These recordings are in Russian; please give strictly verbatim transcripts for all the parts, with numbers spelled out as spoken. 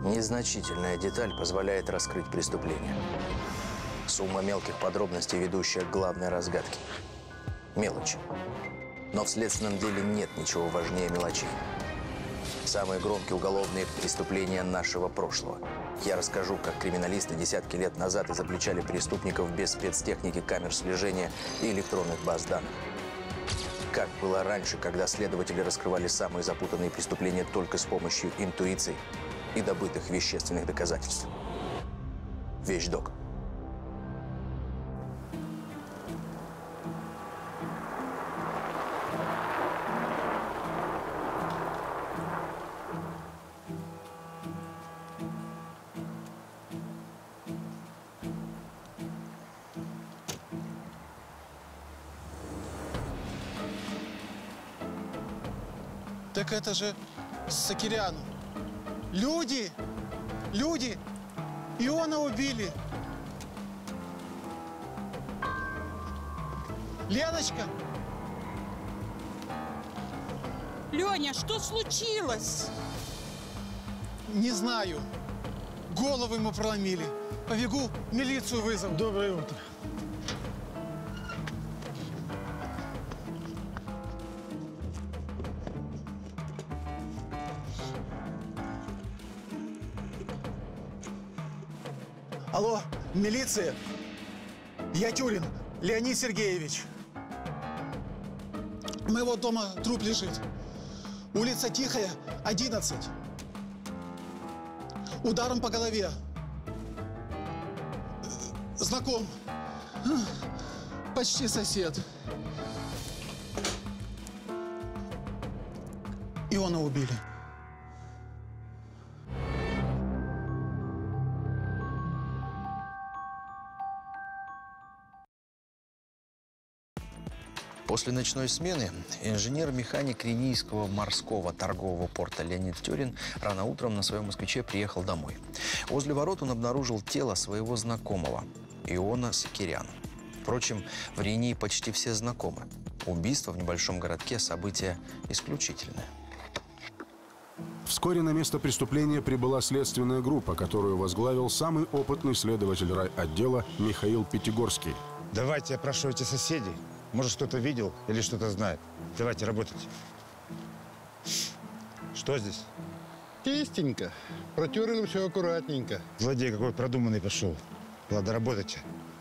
Незначительная деталь позволяет раскрыть преступление. Сумма мелких подробностей, ведущая к главной разгадке. Мелочи. Но в следственном деле нет ничего важнее мелочей. Самые громкие уголовные преступления нашего прошлого. Я расскажу, как криминалисты десятки лет назад изобличали преступников без спецтехники, камер слежения и электронных баз данных. Как было раньше, когда следователи раскрывали самые запутанные преступления только с помощью интуиции и добытых вещественных доказательств. Вещдок. Так это же Сакиряну. Люди! Люди! Иона убили! Леночка! Леня, что случилось? Не знаю. Голову ему проломили. Побегу, милицию вызову. Доброе утро. Алло, милиция? Я Тюрин, Леонид Сергеевич. У моего дома труп лежит. Улица Тихая, одиннадцать. Ударом по голове. Знаком. Почти сосед. Иона убили. После ночной смены инженер-механик Ренийского морского торгового порта Леонид Тюрин рано утром на своем москвиче приехал домой. Возле ворот он обнаружил тело своего знакомого Иона Сакиряна. Впрочем, в Рении почти все знакомы. Убийство в небольшом городке – событие исключительное. Вскоре на место преступления прибыла следственная группа, которую возглавил самый опытный следователь райотдела Михаил Пятигорский. Давайте, я прошу эти соседей. Может, кто-то видел или что-то знает. Давайте, работайте. Что здесь? Чистенько. Протерли все аккуратненько. Злодей какой продуманный пошел. Ладно, работайте.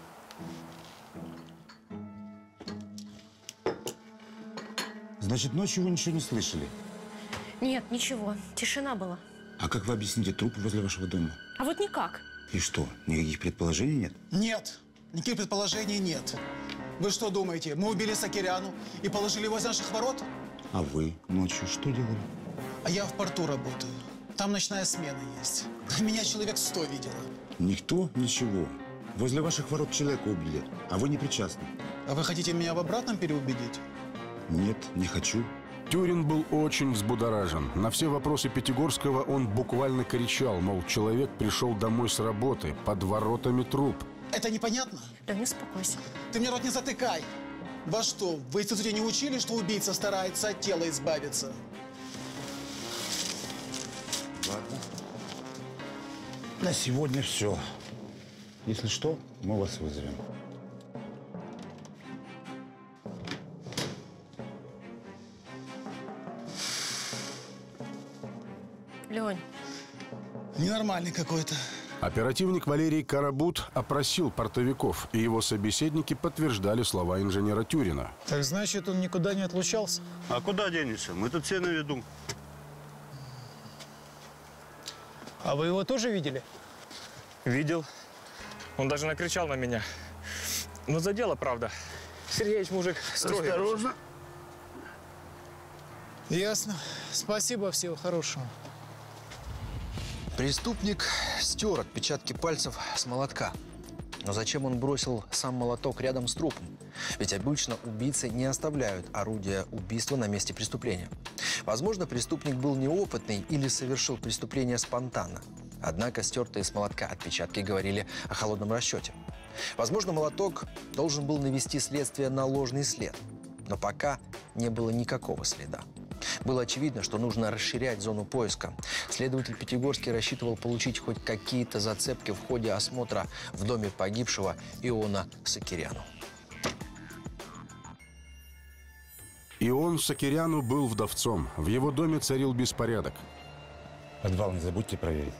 Значит, ночью вы ничего не слышали? Нет, ничего. Тишина была. А как вы объясните труп возле вашего дома? А вот никак. И что, никаких предположений нет? Нет, никаких предположений нет. Вы что думаете, мы убили Сакиряну и положили его возле наших ворот? А вы ночью что делали? А я в порту работаю. Там ночная смена есть. Меня человек сто видела. Никто ничего. Возле ваших ворот человека убили, а вы не причастны. А вы хотите меня в обратном переубедить? Нет, не хочу. Тюрин был очень взбудоражен. На все вопросы Пятигорского он буквально кричал, мол, человек пришел домой с работы, под воротами труп. Это непонятно? Да не успокойся. Ты мне рот не затыкай. Во что, в институте не учили, что убийца старается от тела избавиться? Ладно. На сегодня все. Если что, мы вас вызовем. Лень. Ненормальный какой-то. Оперативник Валерий Карабут опросил портовиков, и его собеседники подтверждали слова инженера Тюрина. Так значит, он никуда не отлучался? А куда денешься? Мы тут все на виду. А вы его тоже видели? Видел. Он даже накричал на меня. Но за дело, правда. Сергеич мужик строгий. Осторожно. Ясно. Спасибо, всего хорошего. Преступник стер отпечатки пальцев с молотка. Но зачем он бросил сам молоток рядом с трупом? Ведь обычно убийцы не оставляют орудия убийства на месте преступления. Возможно, преступник был неопытный или совершил преступление спонтанно. Однако стертые с молотка отпечатки говорили о холодном расчете. Возможно, молоток должен был навести следствие на ложный след. Но пока не было никакого следа. Было очевидно, что нужно расширять зону поиска. Следователь Пятигорский рассчитывал получить хоть какие-то зацепки в ходе осмотра в доме погибшего Иона Сакиряну. Ион Сакиряну был вдовцом. В его доме царил беспорядок. Подвал не забудьте проверить.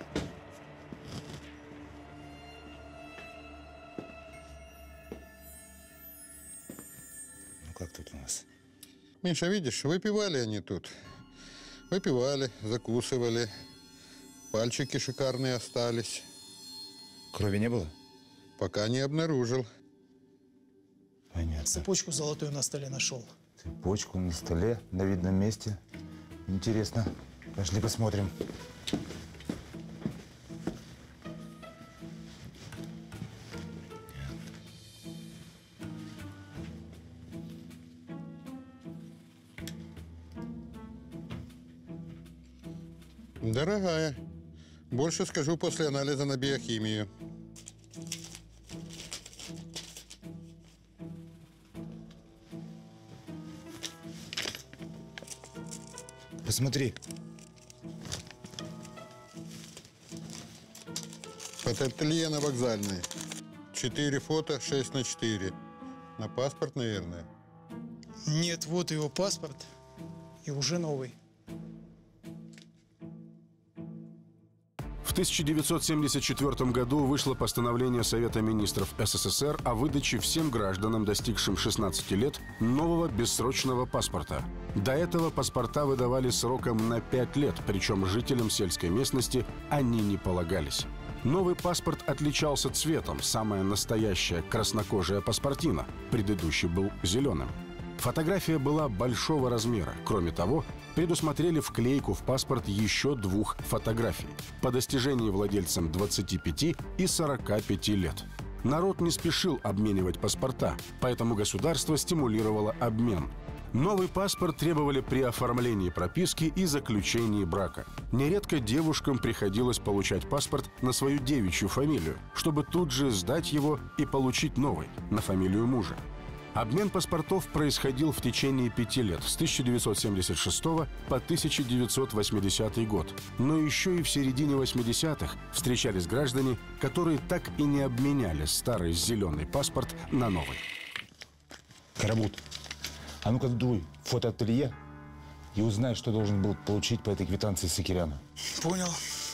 Ну как тут у нас? Миша, видишь, выпивали они тут. Выпивали, закусывали. Пальчики шикарные остались. Крови не было? Пока не обнаружил. Понятно. Цепочку золотую на столе нашел. Цепочку на столе, на видном месте. Интересно. Пошли посмотрим. Дорогая. Больше скажу после анализа на биохимию. Посмотри. Фотоателье на Вокзальной. Четыре фото, шесть на четыре. На паспорт, наверное. Нет, вот его паспорт. И уже новый. В тысяча девятьсот семьдесят четвёртом году вышло постановление Совета министров СССР о выдаче всем гражданам, достигшим шестнадцати лет, нового бессрочного паспорта. До этого паспорта выдавали сроком на пять лет, причем жителям сельской местности они не полагались. Новый паспорт отличался цветом, самая настоящая краснокожая паспортина, предыдущий был зеленым. Фотография была большого размера. Кроме того, предусмотрели вклейку в паспорт еще двух фотографий по достижении владельцам двадцати пяти и сорока пяти лет. Народ не спешил обменивать паспорта, поэтому государство стимулировало обмен. Новый паспорт требовали при оформлении прописки и заключении брака. Нередко девушкам приходилось получать паспорт на свою девичью фамилию, чтобы тут же сдать его и получить новый, на фамилию мужа. Обмен паспортов происходил в течение пяти лет, с тысяча девятьсот семьдесят шестого по тысяча девятьсот восьмидесятый год. Но еще и в середине восьмидесятых встречались граждане, которые так и не обменяли старый зеленый паспорт на новый. Карабут, а ну-ка дуй в фотоателье и узнай, что должен был получить по этой квитанции Сакиряна. Понял.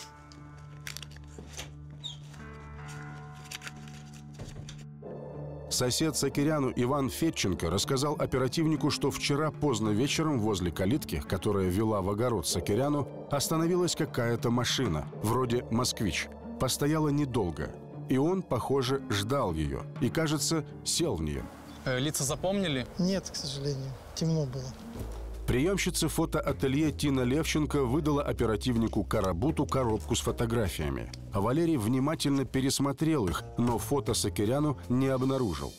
Сосед Сакиряну Иван Федченко рассказал оперативнику, что вчера поздно вечером возле калитки, которая вела в огород Сакиряну, остановилась какая-то машина, вроде «Москвич». Постояла недолго, и он, похоже, ждал ее и, кажется, сел в нее. Э, лица запомнили? Нет, к сожалению. Темно было. Приемщица фотоателье Тина Левченко выдала оперативнику Карабуту коробку с фотографиями. А Валерий внимательно пересмотрел их, но фото Сакиряну не обнаружил.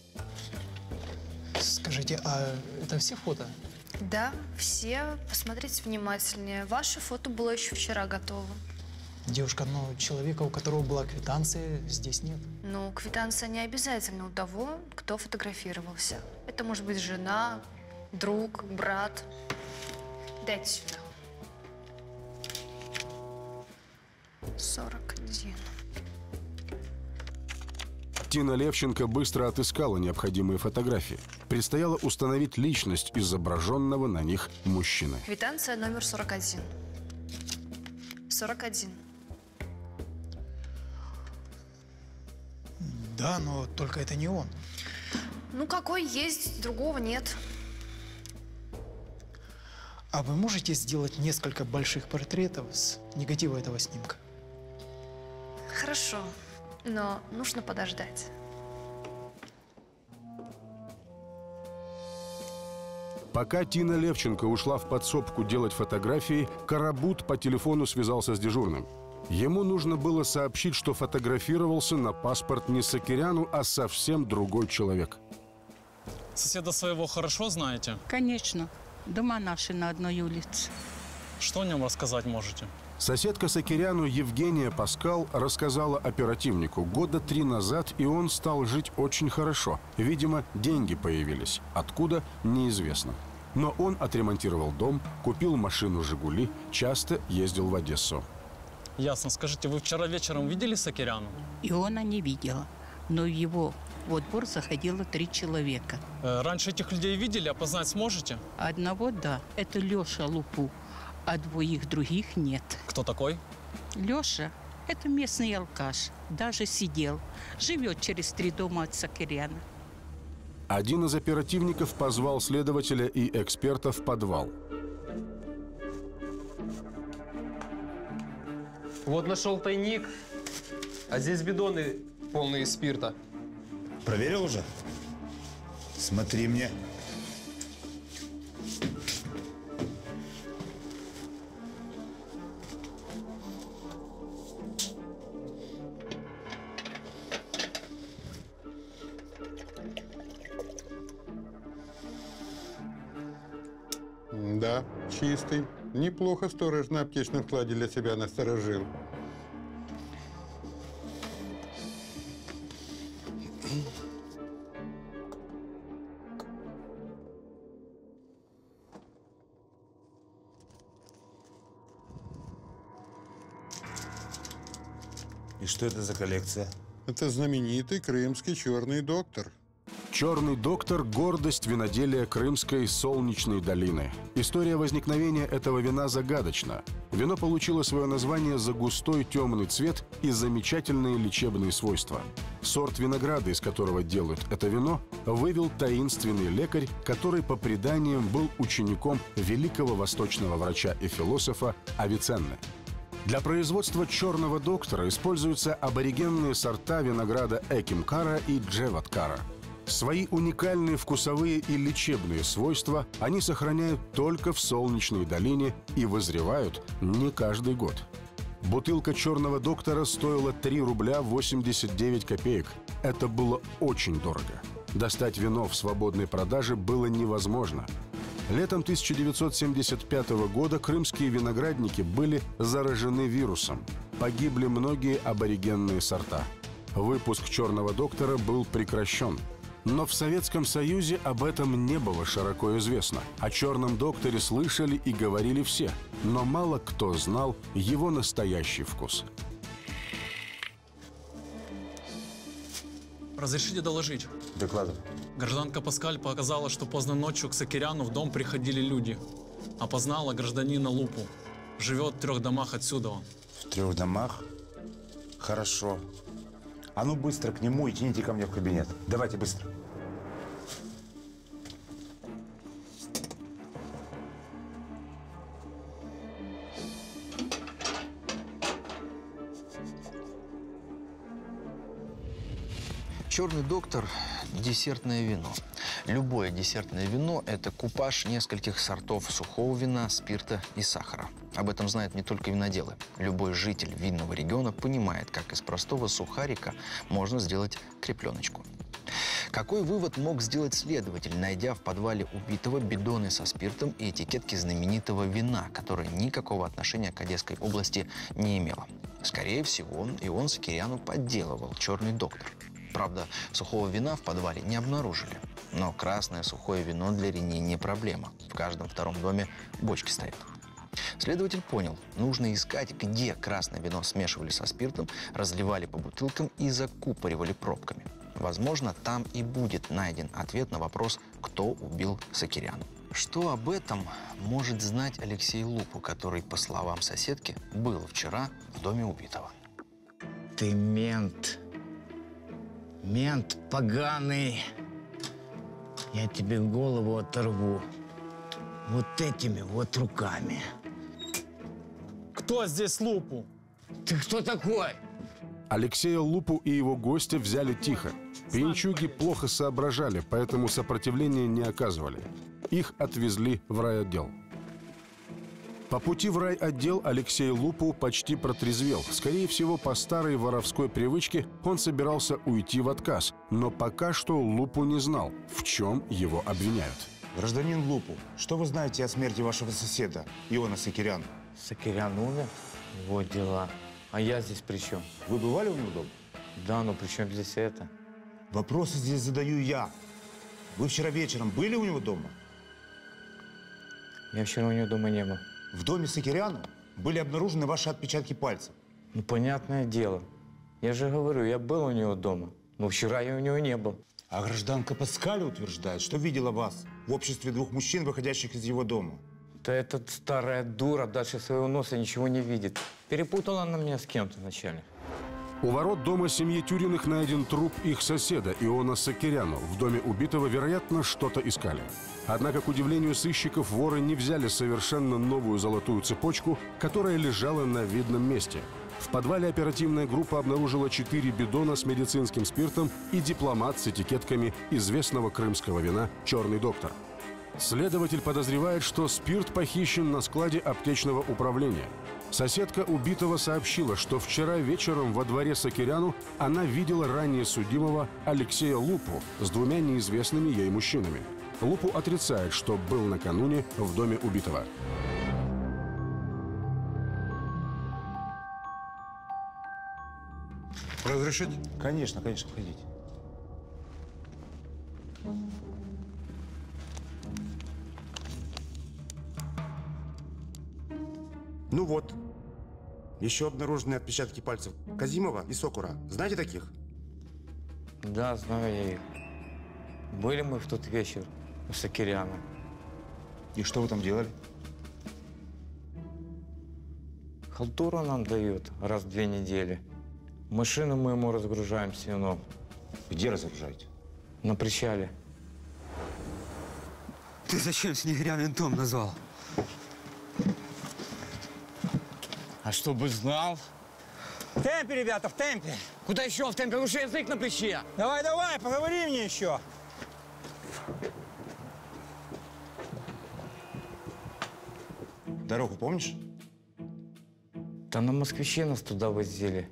Скажите, а это все фото? Да, все. Посмотрите внимательнее. Ваше фото было еще вчера готово. Девушка, но человека, у которого была квитанция, здесь нет. Ну, квитанция не обязательно у того, кто фотографировался. Это может быть жена, друг, брат. Дайте сюда. сорок один. Тина Левченко быстро отыскала необходимые фотографии. Предстояло установить личность изображенного на них мужчины. Квитанция номер сорок один. сорок один. Да, но только это не он. Ну, какой есть, другого нет. А вы можете сделать несколько больших портретов с негатива этого снимка? Хорошо, но нужно подождать. Пока Тина Левченко ушла в подсобку делать фотографии, Карабут по телефону связался с дежурным. Ему нужно было сообщить, что фотографировался на паспорт не Сакиряну, а совсем другой человек. Соседа своего хорошо знаете? Конечно. Дома наши на одной улице. Что о нем рассказать можете? Соседка Сакиряну Евгения Паскал рассказала оперативнику. Года три назад и он стал жить очень хорошо. Видимо, деньги появились. Откуда – неизвестно. Но он отремонтировал дом, купил машину «Жигули», часто ездил в Одессу. Ясно. Скажите, вы вчера вечером видели Сакиряну? Иона не видела, но в его во двор заходило три человека. Э, раньше этих людей видели, опознать сможете? Одного – да, это Леша Лупу, а двоих других нет. Кто такой? Леша – это местный алкаш, даже сидел, живет через три дома от Сакиряна. Один из оперативников позвал следователя и эксперта в подвал. Вот нашел тайник, а здесь бидоны полные спирта. Проверил уже? Смотри мне. Да, чистый. Неплохо сторож на аптечном складе для себя насторожил. И что это за коллекция? Это знаменитый крымский черный доктор. «Черный доктор» – гордость виноделия Крымской Солнечной долины. История возникновения этого вина загадочна. Вино получило свое название за густой темный цвет и замечательные лечебные свойства. Сорт винограда, из которого делают это вино, вывел таинственный лекарь, который, по преданиям, был учеником великого восточного врача и философа Авиценны. Для производства «Черного доктора» используются аборигенные сорта винограда Экимкара и Джеваткара. Свои уникальные вкусовые и лечебные свойства они сохраняют только в Солнечной долине и вызревают не каждый год. Бутылка «Черного доктора» стоила три рубля восемьдесят девять копеек. Это было очень дорого. Достать вино в свободной продаже было невозможно. Летом тысяча девятьсот семьдесят пятого года крымские виноградники были заражены вирусом. Погибли многие аборигенные сорта. Выпуск «Черного доктора» был прекращен. Но в Советском Союзе об этом не было широко известно. О «Черном докторе» слышали и говорили все, но мало кто знал его настоящий вкус. Разрешите доложить? Докладывай. Гражданка Паскаль показала, что поздно ночью к Сакиряну в дом приходили люди. Опознала гражданина Лупу. Живет в трех домах отсюда он. В трех домах? Хорошо. А ну быстро к нему и тяните ко мне в кабинет. Давайте быстро. «Черный доктор» – десертное вино. Любое десертное вино – это купаж нескольких сортов сухого вина, спирта и сахара. Об этом знают не только виноделы. Любой житель винного региона понимает, как из простого сухарика можно сделать крепленочку. Какой вывод мог сделать следователь, найдя в подвале убитого бидоны со спиртом и этикетки знаменитого вина, которое никакого отношения к Одесской области не имело? Скорее всего, и он Сакиряну подделывал «Черный доктор». Правда, сухого вина в подвале не обнаружили. Но красное сухое вино для Рени не проблема. В каждом втором доме бочки стоят. Следователь понял, нужно искать, где красное вино смешивали со спиртом, разливали по бутылкам и закупоривали пробками. Возможно, там и будет найден ответ на вопрос, кто убил Сакиряну. Что об этом может знать Алексей Лупу, который, по словам соседки, был вчера в доме убитого? Ты мент. Мент поганый. Я тебе голову оторву. Вот этими вот руками. Кто здесь Лупу? Ты кто такой? Алексея Лупу и его гостя взяли тихо. Пьянчуги плохо соображали, поэтому сопротивления не оказывали. Их отвезли в райотдел. По пути в райотдел Алексей Лупу почти протрезвел. Скорее всего, по старой воровской привычке он собирался уйти в отказ. Но пока что Лупу не знал, в чем его обвиняют. Гражданин Лупу, что вы знаете о смерти вашего соседа, Иона Сакиряна? Сакирян умер? Вот дела. А я здесь при чем? Вы бывали у него дома? Да, но при чем здесь это? Вопросы здесь задаю я. Вы вчера вечером были у него дома? Я вчера у него дома не был. В доме Сакиряну были обнаружены ваши отпечатки пальцев. Ну, понятное дело. Я же говорю, я был у него дома. Но вчера я у него не был. А гражданка Паскаль утверждает, что видела вас в обществе двух мужчин, выходящих из его дома. Да эта старая дура дальше своего носа ничего не видит. Перепутала она меня с кем-то вначале. У ворот дома семьи Тюриных найден труп их соседа Иона Сакиряну. В доме убитого, вероятно, что-то искали. Однако, к удивлению сыщиков, воры не взяли совершенно новую золотую цепочку, которая лежала на видном месте. В подвале оперативная группа обнаружила четыре бидона с медицинским спиртом и дипломат с этикетками известного крымского вина «Черный доктор». Следователь подозревает, что спирт похищен на складе аптечного управления. Соседка убитого сообщила, что вчера вечером во дворе Сакиряну она видела ранее судимого Алексея Лупу с двумя неизвестными ей мужчинами. Лупу отрицает, что был накануне в доме убитого. Разрешить? Конечно, конечно, входите. Ну вот, еще обнаружены отпечатки пальцев Казимова и Сокура. Знаете таких? Да, знаю я их. Были мы в тот вечер у Сакиряна. И что вы там делали? Халтуру нам дают раз в две недели. Машину мы ему разгружаем с вином. Где разгружаете? На причале. Ты зачем снегиря ментом назвал? А чтобы знал? В темпе, ребята, в темпе. Куда еще в темпе? Лучше язык на плече. Давай, давай, поговори мне еще. Дорогу помнишь? Да на москвиче нас туда возили.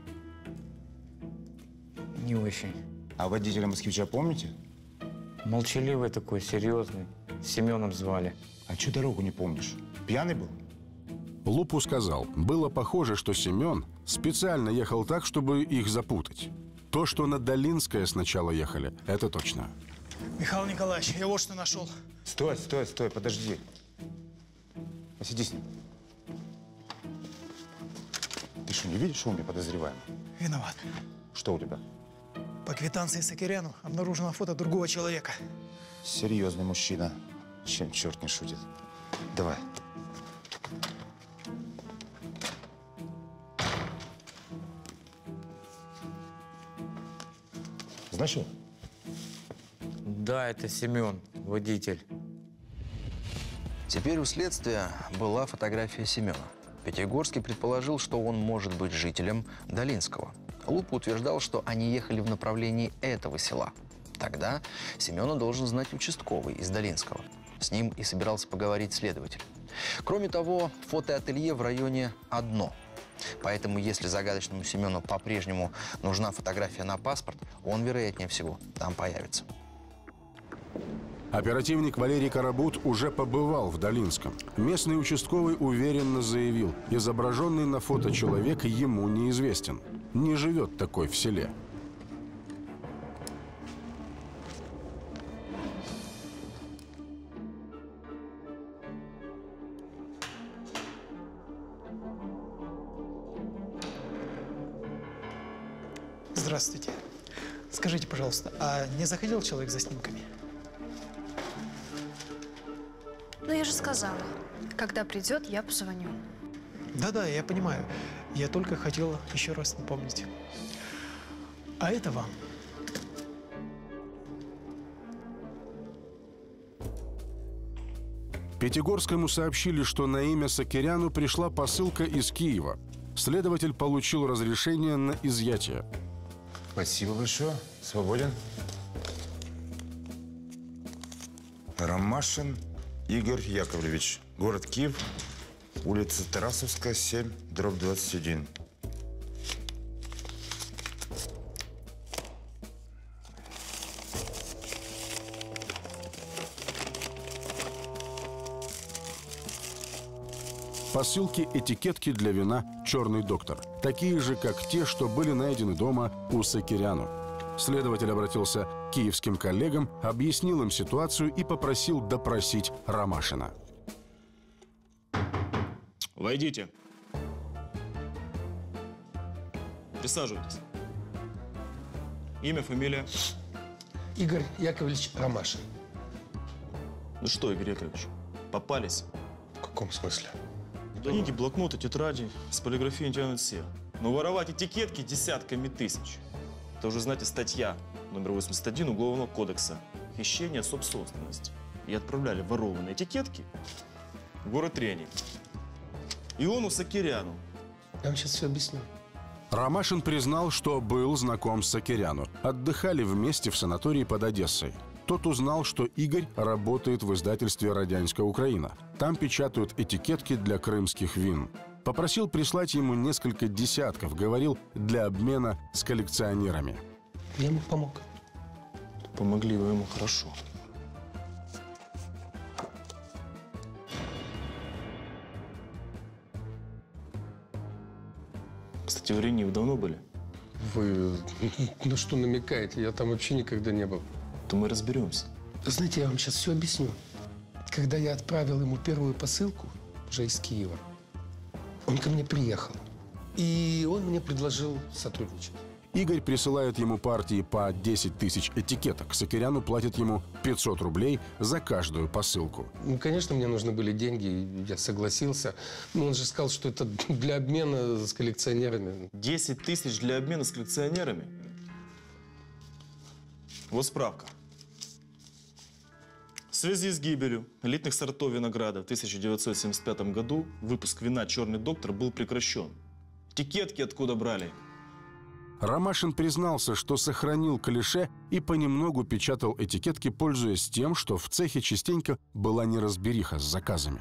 Не очень. А водителя москвича помните? Молчаливый такой, серьезный. Семеном звали. А что дорогу не помнишь? Пьяный был? Лупу сказал, было похоже, что Семен специально ехал так, чтобы их запутать. То, что на Долинское сначала ехали, это точно. Михаил Николаевич, я вот что нашел. Стой, стой, стой, подожди. Посиди с ним. Ты что, не видишь, что у меня подозреваем? Виноват. Что у тебя? По квитанции Сакиряну обнаружено фото другого человека. Серьезный мужчина. Чем черт не шутит. Давай. Знаешь его? Да, это Семен, водитель. Теперь у следствия была фотография Семена. Пятигорский предположил, что он может быть жителем Долинского. Лупа утверждал, что они ехали в направлении этого села. Тогда Семена должен знать участковый из Долинского. С ним и собирался поговорить следователь. Кроме того, фотоателье в районе одно. Поэтому, если загадочному Семену по-прежнему нужна фотография на паспорт, он, вероятнее всего, там появится. Оперативник Валерий Карабут уже побывал в Долинском. Местный участковый уверенно заявил, изображенный на фото человек ему неизвестен. Не живет такой в селе. Здравствуйте. Скажите, пожалуйста, а не заходил человек за снимками? Ну, я же сказала, когда придет, я позвоню. Да-да, я понимаю. Я только хотела еще раз напомнить. А это вам. Пятигорскому сообщили, что на имя Сакиряну пришла посылка из Киева. Следователь получил разрешение на изъятие. Спасибо большое. Свободен. Ромашин Игорь Яковлевич. Город Киев. Улица Тарасовская, семь, дробь двадцать один. Посылки, этикетки для вина «Черный доктор». Такие же, как те, что были найдены дома у Сакиряну. Следователь обратился к киевским коллегам, объяснил им ситуацию и попросил допросить Ромашина. Войдите. Присаживайтесь. Имя, фамилия? Игорь Яковлевич Ромашин. Ну что, Игорь Яковлевич, попались? В каком смысле? Книги, блокноты, тетради с полиграфией тянут все. Но воровать этикетки десятками тысяч. Это уже, знаете, статья номер восемьдесят один Уголовного кодекса. Хищение собственности. И отправляли ворованные этикетки в город Рени. Иону Сакиряну. Я вам сейчас все объясню. Ромашин признал, что был знаком с Сакиряну. Отдыхали вместе в санатории под Одессой. Тот узнал, что Игорь работает в издательстве «Радянская Украина». Там печатают этикетки для крымских вин. Попросил прислать ему несколько десятков, говорил, для обмена с коллекционерами. Я ему помог. Помогли вы ему хорошо. Кстати, в Рени вы давно были? Вы на что намекаете? Я там вообще никогда не был. То мы разберемся. Знаете, я вам сейчас все объясню. Когда я отправил ему первую посылку, уже из Киева, он ко мне приехал. И он мне предложил сотрудничать. Игорь присылает ему партии по десять тысяч этикеток. Сакиряну платит ему пятьсот рублей за каждую посылку. Ну, конечно, мне нужны были деньги, я согласился. Но он же сказал, что это для обмена с коллекционерами. десять тысяч для обмена с коллекционерами? Вот справка. В связи с гибелью элитных сортов винограда в тысяча девятьсот семьдесят пятом году выпуск вина «Черный доктор» был прекращен. Этикетки откуда брали? Ромашин признался, что сохранил клише и понемногу печатал этикетки, пользуясь тем, что в цехе частенько была неразбериха с заказами.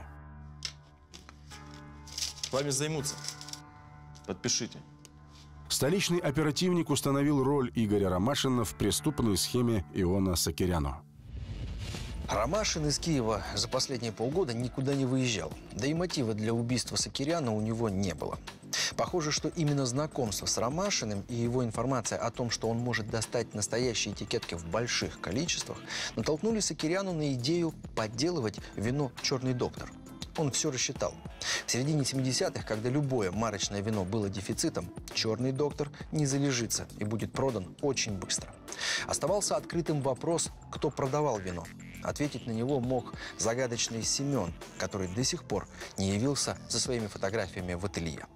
Вами займутся. Подпишите. Столичный оперативник установил роль Игоря Ромашина в преступной схеме Иона Сакиряну. Ромашин из Киева за последние полгода никуда не выезжал. Да и мотива для убийства Сакиряна у него не было. Похоже, что именно знакомство с Ромашиным и его информация о том, что он может достать настоящие этикетки в больших количествах, натолкнули Сакиряну на идею подделывать вино «Черный доктор». Он все рассчитал. В середине семидесятых, когда любое марочное вино было дефицитом, «Черный доктор» не залежится и будет продан очень быстро. Оставался открытым вопрос, кто продавал вино. Ответить на него мог загадочный Семен, который до сих пор не явился со своими фотографиями в ателье.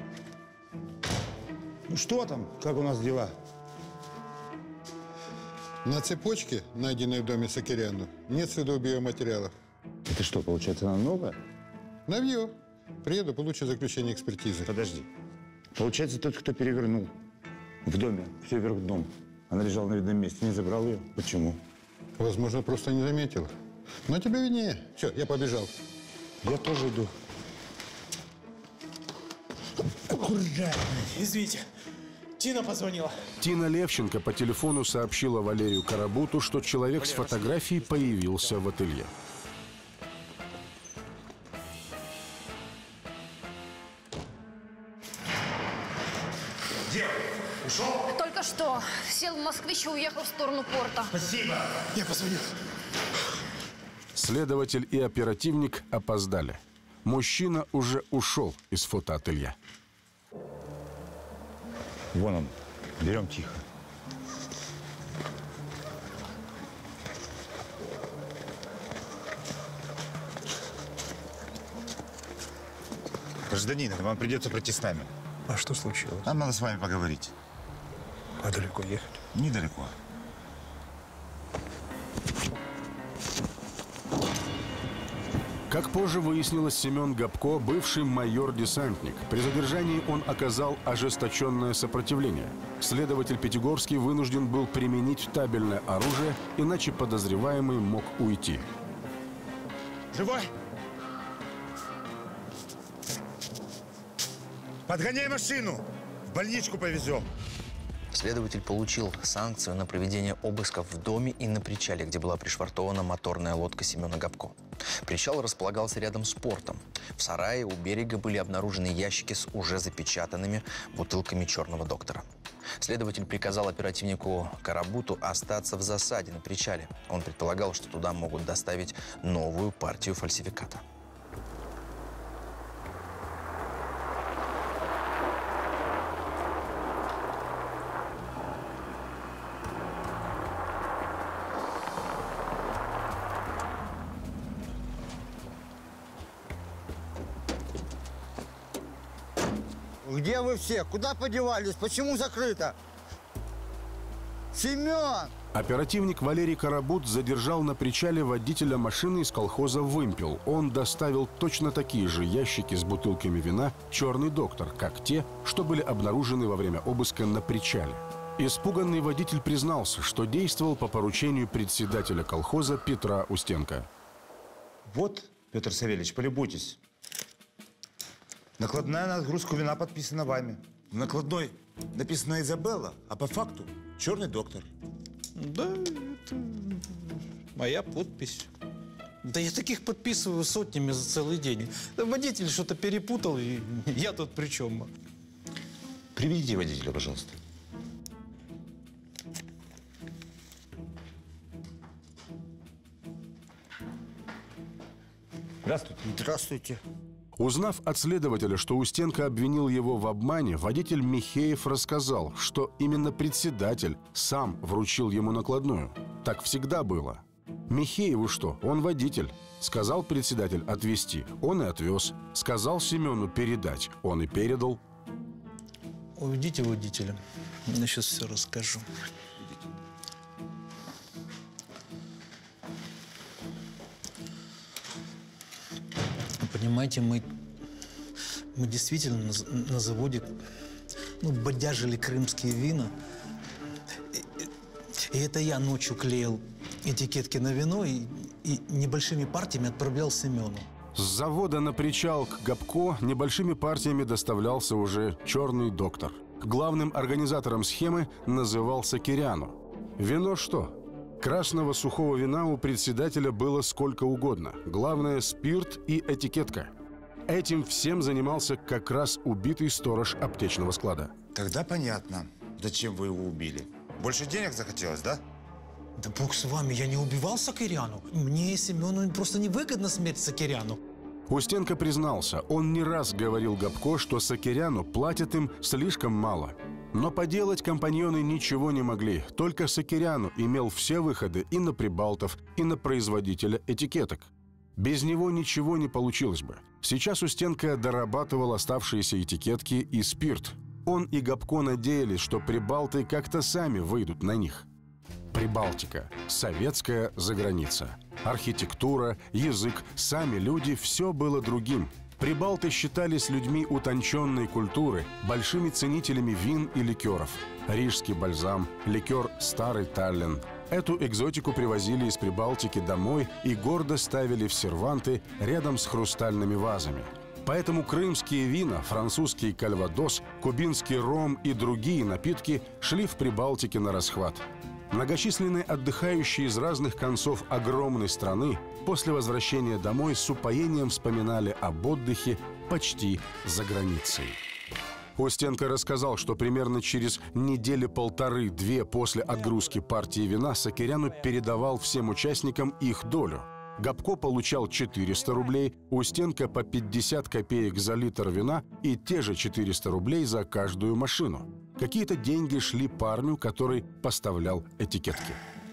Ну что там? Как у нас дела? На цепочке, найденной в доме Сакиряну, нет следов биоматериалов. Это что, получается, она новая? Новье. Приеду, получу заключение экспертизы. Подожди. Получается, тот, кто перевернул в доме, все вверх дном. Она лежала на видном месте, не забрал ее. Почему? Возможно, просто не заметил. Но тебе виднее. Все, я побежал. Я тоже иду. Аккуратно. Извините. Тина позвонила. Тина Левченко по телефону сообщила Валерию Карабуту, что человек с фотографией появился в ателье. Где? Ушел? Только что. Сел в «Москвич» и уехал в сторону порта. Спасибо. Я позвонил. Следователь и оперативник опоздали. Мужчина уже ушел из фотоателье. Вон он. Берем тихо. Гражданин, вам придется пройти с нами. А что случилось? Нам надо с вами поговорить. А далеко ехать? Недалеко. Как позже выяснилось, Семен Габко – бывший майор-десантник. При задержании он оказал ожесточенное сопротивление. Следователь Пятигорский вынужден был применить табельное оружие, иначе подозреваемый мог уйти. Живой? Подгоняй машину! В больничку повезем. Следователь получил санкцию на проведение обысков в доме и на причале, где была пришвартована моторная лодка Семена Габко. Причал располагался рядом с портом. В сарае у берега были обнаружены ящики с уже запечатанными бутылками «Черного доктора». Следователь приказал оперативнику Карабуту остаться в засаде на причале. Он предполагал, что туда могут доставить новую партию фальсификата. Где вы все? Куда подевались? Почему закрыто? Семен! Оперативник Валерий Карабут задержал на причале водителя машины из колхоза «Вымпел». Он доставил точно такие же ящики с бутылками вина «Черный доктор», как те, что были обнаружены во время обыска на причале. Испуганный водитель признался, что действовал по поручению председателя колхоза Петра Устенко. Вот, Петр Савельевич, полюбуйтесь. Накладная на отгрузку вина подписана вами. В накладной написано «Изабелла», а по факту «Черный доктор». Да, это моя подпись. Да я таких подписываю сотнями за целый день. Водитель что-то перепутал, и я тут при чем? Приведите водителя, пожалуйста. Здравствуйте. Здравствуйте. Узнав от следователя, что Устенко обвинил его в обмане, водитель Михеев рассказал, что именно председатель сам вручил ему накладную. Так всегда было. Михееву что? Он водитель. Сказал председатель отвезти, он и отвез. Сказал Семену передать, он и передал. Уведите водителя. Я сейчас все расскажу. Понимаете, мы, мы действительно на, на заводе ну, бодяжили крымские вина. И, и это я ночью клеил этикетки на вино и, и небольшими партиями отправлял Семену. С завода на причал к Габко небольшими партиями доставлялся уже «Черный доктор». Главным организатором схемы назывался Киряну. Вино что? Красного сухого вина у председателя было сколько угодно. Главное – спирт и этикетка. Этим всем занимался как раз убитый сторож аптечного склада. Тогда понятно, зачем вы его убили. Больше денег захотелось, да? Да бог с вами, я не убивал Сакиряну. Мне и Семену просто невыгодно смерть Сакиряну. Устенко признался, он не раз говорил Габко, что Сакиряну платят им слишком мало. Но поделать компаньоны ничего не могли. Только Сакиряну имел все выходы и на прибалтов, и на производителя этикеток. Без него ничего не получилось бы. Сейчас Устенко дорабатывал оставшиеся этикетки и спирт. Он и Габко надеялись, что прибалты как-то сами выйдут на них. Прибалтика, советская заграница. Архитектура, язык, сами люди – все было другим. Прибалты считались людьми утонченной культуры, большими ценителями вин и ликеров. Рижский бальзам, ликер «Старый Таллин». Эту экзотику привозили из Прибалтики домой и гордо ставили в серванты рядом с хрустальными вазами. Поэтому крымские вина, французский кальвадос, кубинский ром и другие напитки шли в Прибалтике на расхват. Многочисленные отдыхающие из разных концов огромной страны после возвращения домой с упоением вспоминали об отдыхе почти за границей. Устенко рассказал, что примерно через недели полторы-две после отгрузки партии вина Сакиряну передавал всем участникам их долю. Габко получал четыреста рублей, Устенко по пятьдесят копеек за литр вина и те же четыреста рублей за каждую машину. Какие-то деньги шли парню, который поставлял этикетки.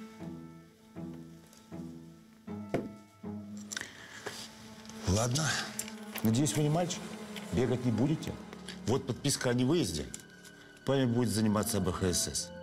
Ладно. Надеюсь, вы не мальчик? Бегать не будете? Вот подписка о невыезде. Вами будет заниматься бэ ха эс эс.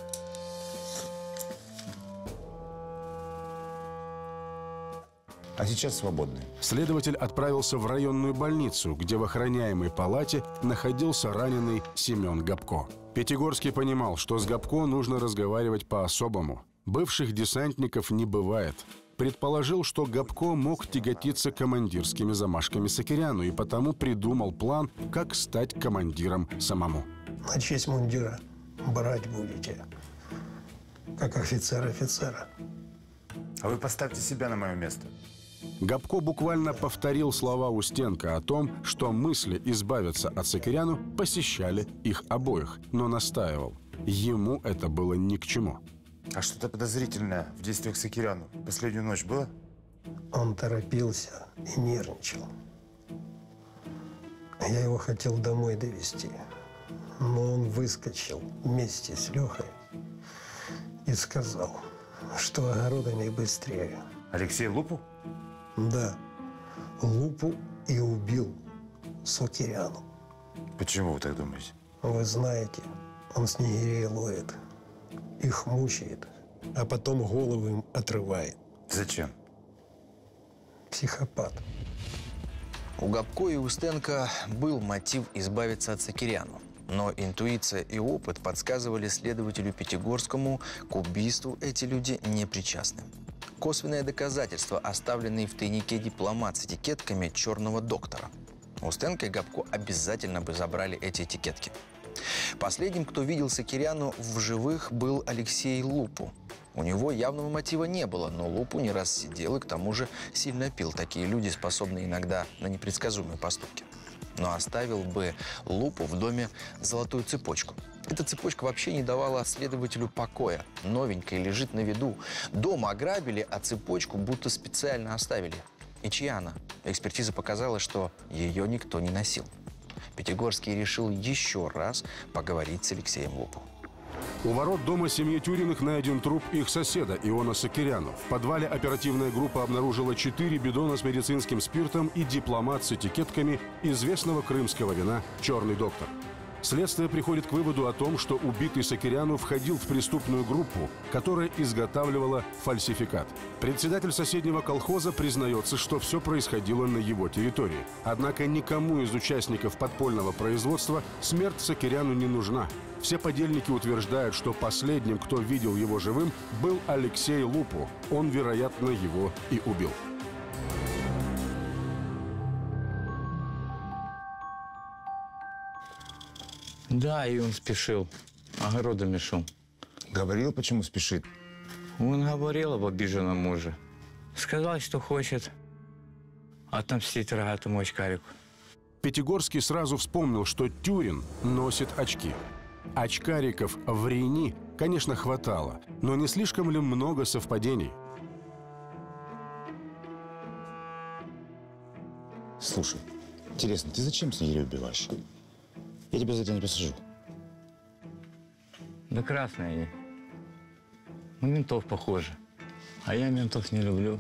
А сейчас свободны. Следователь отправился в районную больницу, где в охраняемой палате находился раненый Семен Габко. Пятигорский понимал, что с Габко нужно разговаривать по-особому. Бывших десантников не бывает. Предположил, что Габко мог тяготиться командирскими замашками Сакиряну и потому придумал план, как стать командиром самому. На честь мундира брать будете, как офицер офицера. А вы поставьте себя на мое место. Габко буквально повторил слова Устенко о том, что мысли избавиться от Сакиряну посещали их обоих, но настаивал. Ему это было ни к чему. А что-то подозрительное в действиях Сакиряну последнюю ночь было? Он торопился и нервничал. Я его хотел домой довезти, но он выскочил вместе с Лехой и сказал, что огородами быстрее. Алексей Лупу? Да, Лупу и убил Сакиряну. Почему вы так думаете? Вы знаете, он снегирей ловит, их мучает, а потом голову им отрывает. Зачем? Психопат. У Габко и Устенко был мотив избавиться от Сакиряну. Но интуиция и опыт подсказывали следователю Пятигорскому, к убийству эти люди не причастны. Косвенное доказательство, оставленные в тайнике дипломат с этикетками черного доктора. Устенко и Габко обязательно бы забрали эти этикетки. Последним, кто видел Сакиряну в живых, был Алексей Лупу. У него явного мотива не было, но Лупу не раз сидел и к тому же сильно пил. Такие люди способны иногда на непредсказуемые поступки. Но оставил бы Лупу в доме золотую цепочку. Эта цепочка вообще не давала следователю покоя. Новенькая, лежит на виду. Дом ограбили, а цепочку будто специально оставили. И чья она? Экспертиза показала, что ее никто не носил. Пятигорский решил еще раз поговорить с Алексеем Лупу. У ворот дома семьи Тюриных найден труп их соседа Иона Сакиряну. В подвале оперативная группа обнаружила четыре бидона с медицинским спиртом и дипломат с этикетками известного крымского вина «Черный доктор». Следствие приходит к выводу о том, что убитый Сакиряну входил в преступную группу, которая изготавливала фальсификат. Председатель соседнего колхоза признается, что все происходило на его территории. Однако никому из участников подпольного производства смерть Сакиряну не нужна. Все подельники утверждают, что последним, кто видел его живым, был Алексей Лупу. Он, вероятно, его и убил. Да, и он спешил. Огородами шел. Говорил, почему спешит? Он говорил об обиженном муже. Сказал, что хочет отомстить рогатому очкарику. Пятигорский сразу вспомнил, что Тюрин носит очки. Очкариков в Рени, конечно, хватало, но не слишком ли много совпадений? Слушай, интересно, ты зачем снегирей убиваешь? Я тебя за это не посажу. Да красные они. На ментов похожи. А я ментов не люблю.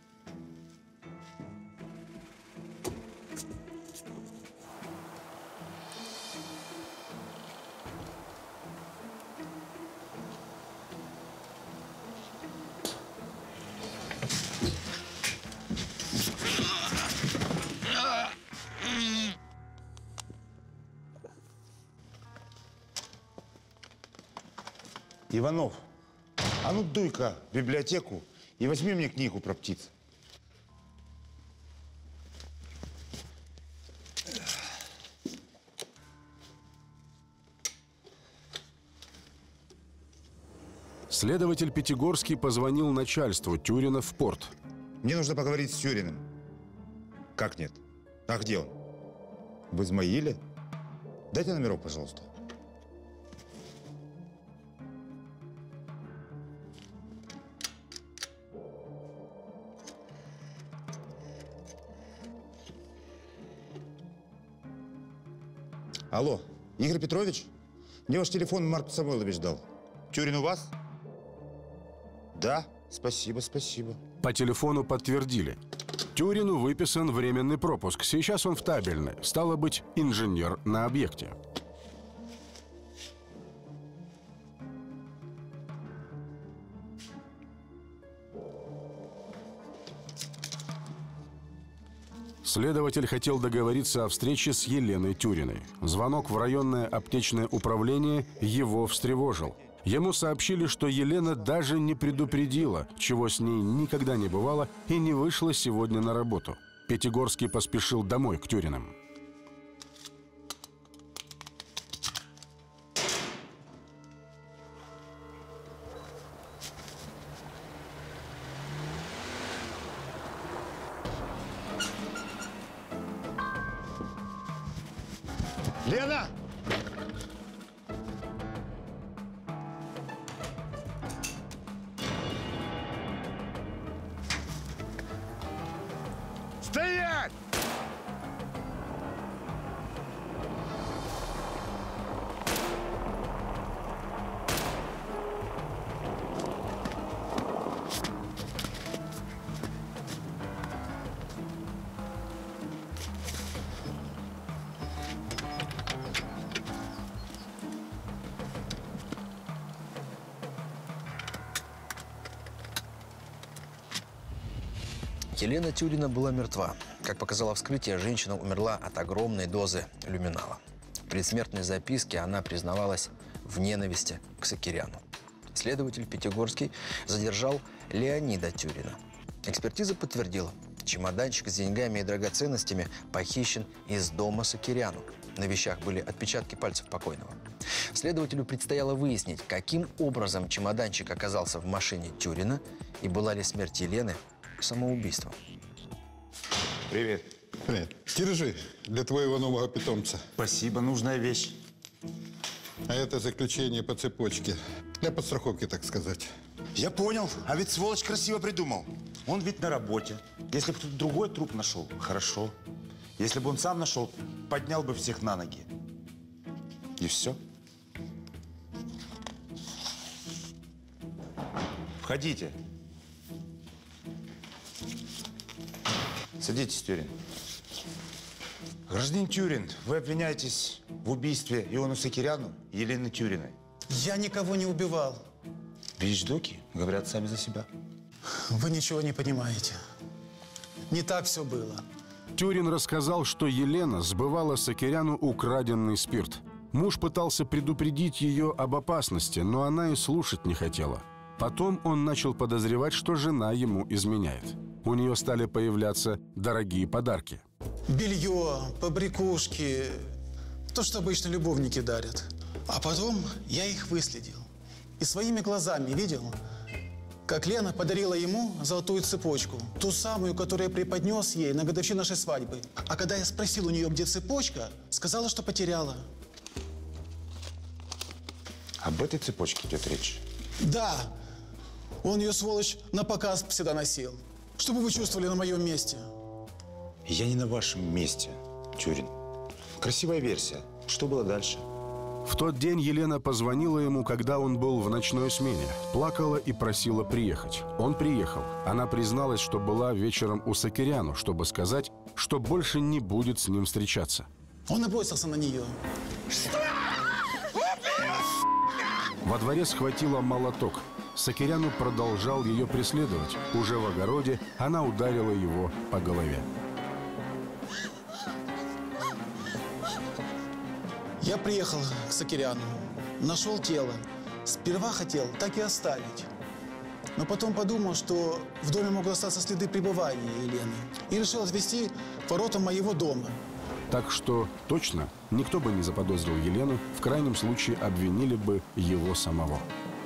Иванов, а ну дуй-ка в библиотеку и возьми мне книгу про птиц. Следователь Пятигорский позвонил начальству Тюрина в порт. Мне нужно поговорить с Тюриным. Как нет? А где он? В Измаиле? Дайте номерок, пожалуйста. Алло, Игорь Петрович? Мне ваш телефон Марк Самойлович дал. Тюрин у вас? Да, спасибо, спасибо. По телефону подтвердили. Тюрину выписан временный пропуск. Сейчас он в табельной. Стало быть, инженер на объекте. Следователь хотел договориться о встрече с Еленой Тюриной. Звонок в районное аптечное управление его встревожил. Ему сообщили, что Елена даже не предупредила, чего с ней никогда не бывало, и не вышла сегодня на работу. Пятигорский поспешил домой к Тюриным. Лена! Стоять! Елена Тюрина была мертва. Как показало вскрытие, женщина умерла от огромной дозы люминала. В предсмертной записке она признавалась в ненависти к Сакиряну. Следователь Пятигорский задержал Леонида Тюрина. Экспертиза подтвердила, чемоданчик с деньгами и драгоценностями похищен из дома Сакиряну. На вещах были отпечатки пальцев покойного. Следователю предстояло выяснить, каким образом чемоданчик оказался в машине Тюрина и была ли смерть Елены самоубийством. Привет. Привет. Держи для твоего нового питомца. Спасибо, нужная вещь. А это заключение по цепочке. Для подстраховки, так сказать. Я понял. А ведь сволочь красиво придумал. Он ведь на работе. Если бы кто-то другой труп нашел, хорошо. Если бы он сам нашел, поднял бы всех на ноги. И все. Входите. Садитесь, Тюрин. Гражданин Тюрин, вы обвиняетесь в убийстве Иону Сакиряну и Елены Тюриной. Я никого не убивал. Вещдоки говорят сами за себя. Вы ничего не понимаете. Не так все было. Тюрин рассказал, что Елена сбывала Сакиряну украденный спирт. Муж пытался предупредить ее об опасности, но она и слушать не хотела. Потом он начал подозревать, что жена ему изменяет. У нее стали появляться дорогие подарки. Белье, побрякушки, то, что обычно любовники дарят. А потом я их выследил. И своими глазами видел, как Лена подарила ему золотую цепочку. Ту самую, которую я преподнес ей на годовщину нашей свадьбы. А когда я спросил у нее, где цепочка, сказала, что потеряла. Об этой цепочке идет речь? Да. Он ее, сволочь, на показ всегда носил. Чтобы вы чувствовали на моем месте. Я не на вашем месте, Тюрин. Красивая версия. Что было дальше? В тот день Елена позвонила ему, когда он был в ночной смене. Плакала и просила приехать. Он приехал. Она призналась, что была вечером у Сакиряну, чтобы сказать, что больше не будет с ним встречаться. Он набросился на нее. Во дворе схватила молоток. Сакиряну продолжал ее преследовать. Уже в огороде она ударила его по голове. Я приехал к Сакиряну, нашел тело. Сперва хотел так и оставить. Но потом подумал, что в доме могут остаться следы пребывания Елены. И решил отвезти к воротам моего дома. Так что точно никто бы не заподозрил Елену, в крайнем случае обвинили бы его самого.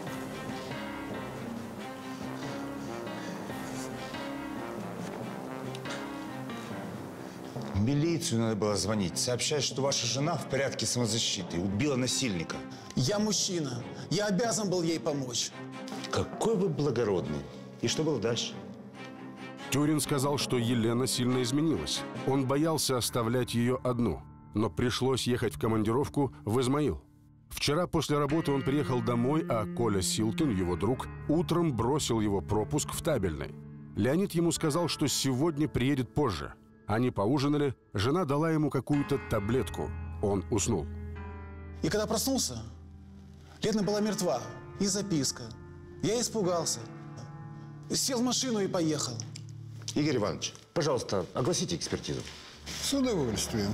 В милицию надо было звонить, сообщать, что ваша жена в порядке самозащиты, убила насильника. Я мужчина. Я обязан был ей помочь. Какой вы благородный. И что было дальше? Тюрин сказал, что Елена сильно изменилась. Он боялся оставлять ее одну, но пришлось ехать в командировку в Измаил. Вчера после работы он приехал домой, а Коля Силкин, его друг, утром бросил его пропуск в Табельной. Леонид ему сказал, что сегодня приедет позже. Они поужинали, жена дала ему какую-то таблетку. Он уснул. И когда проснулся, Лена была мертва. И записка. Я испугался. Сел в машину и поехал. Игорь Иванович, пожалуйста, огласите экспертизу. С удовольствием.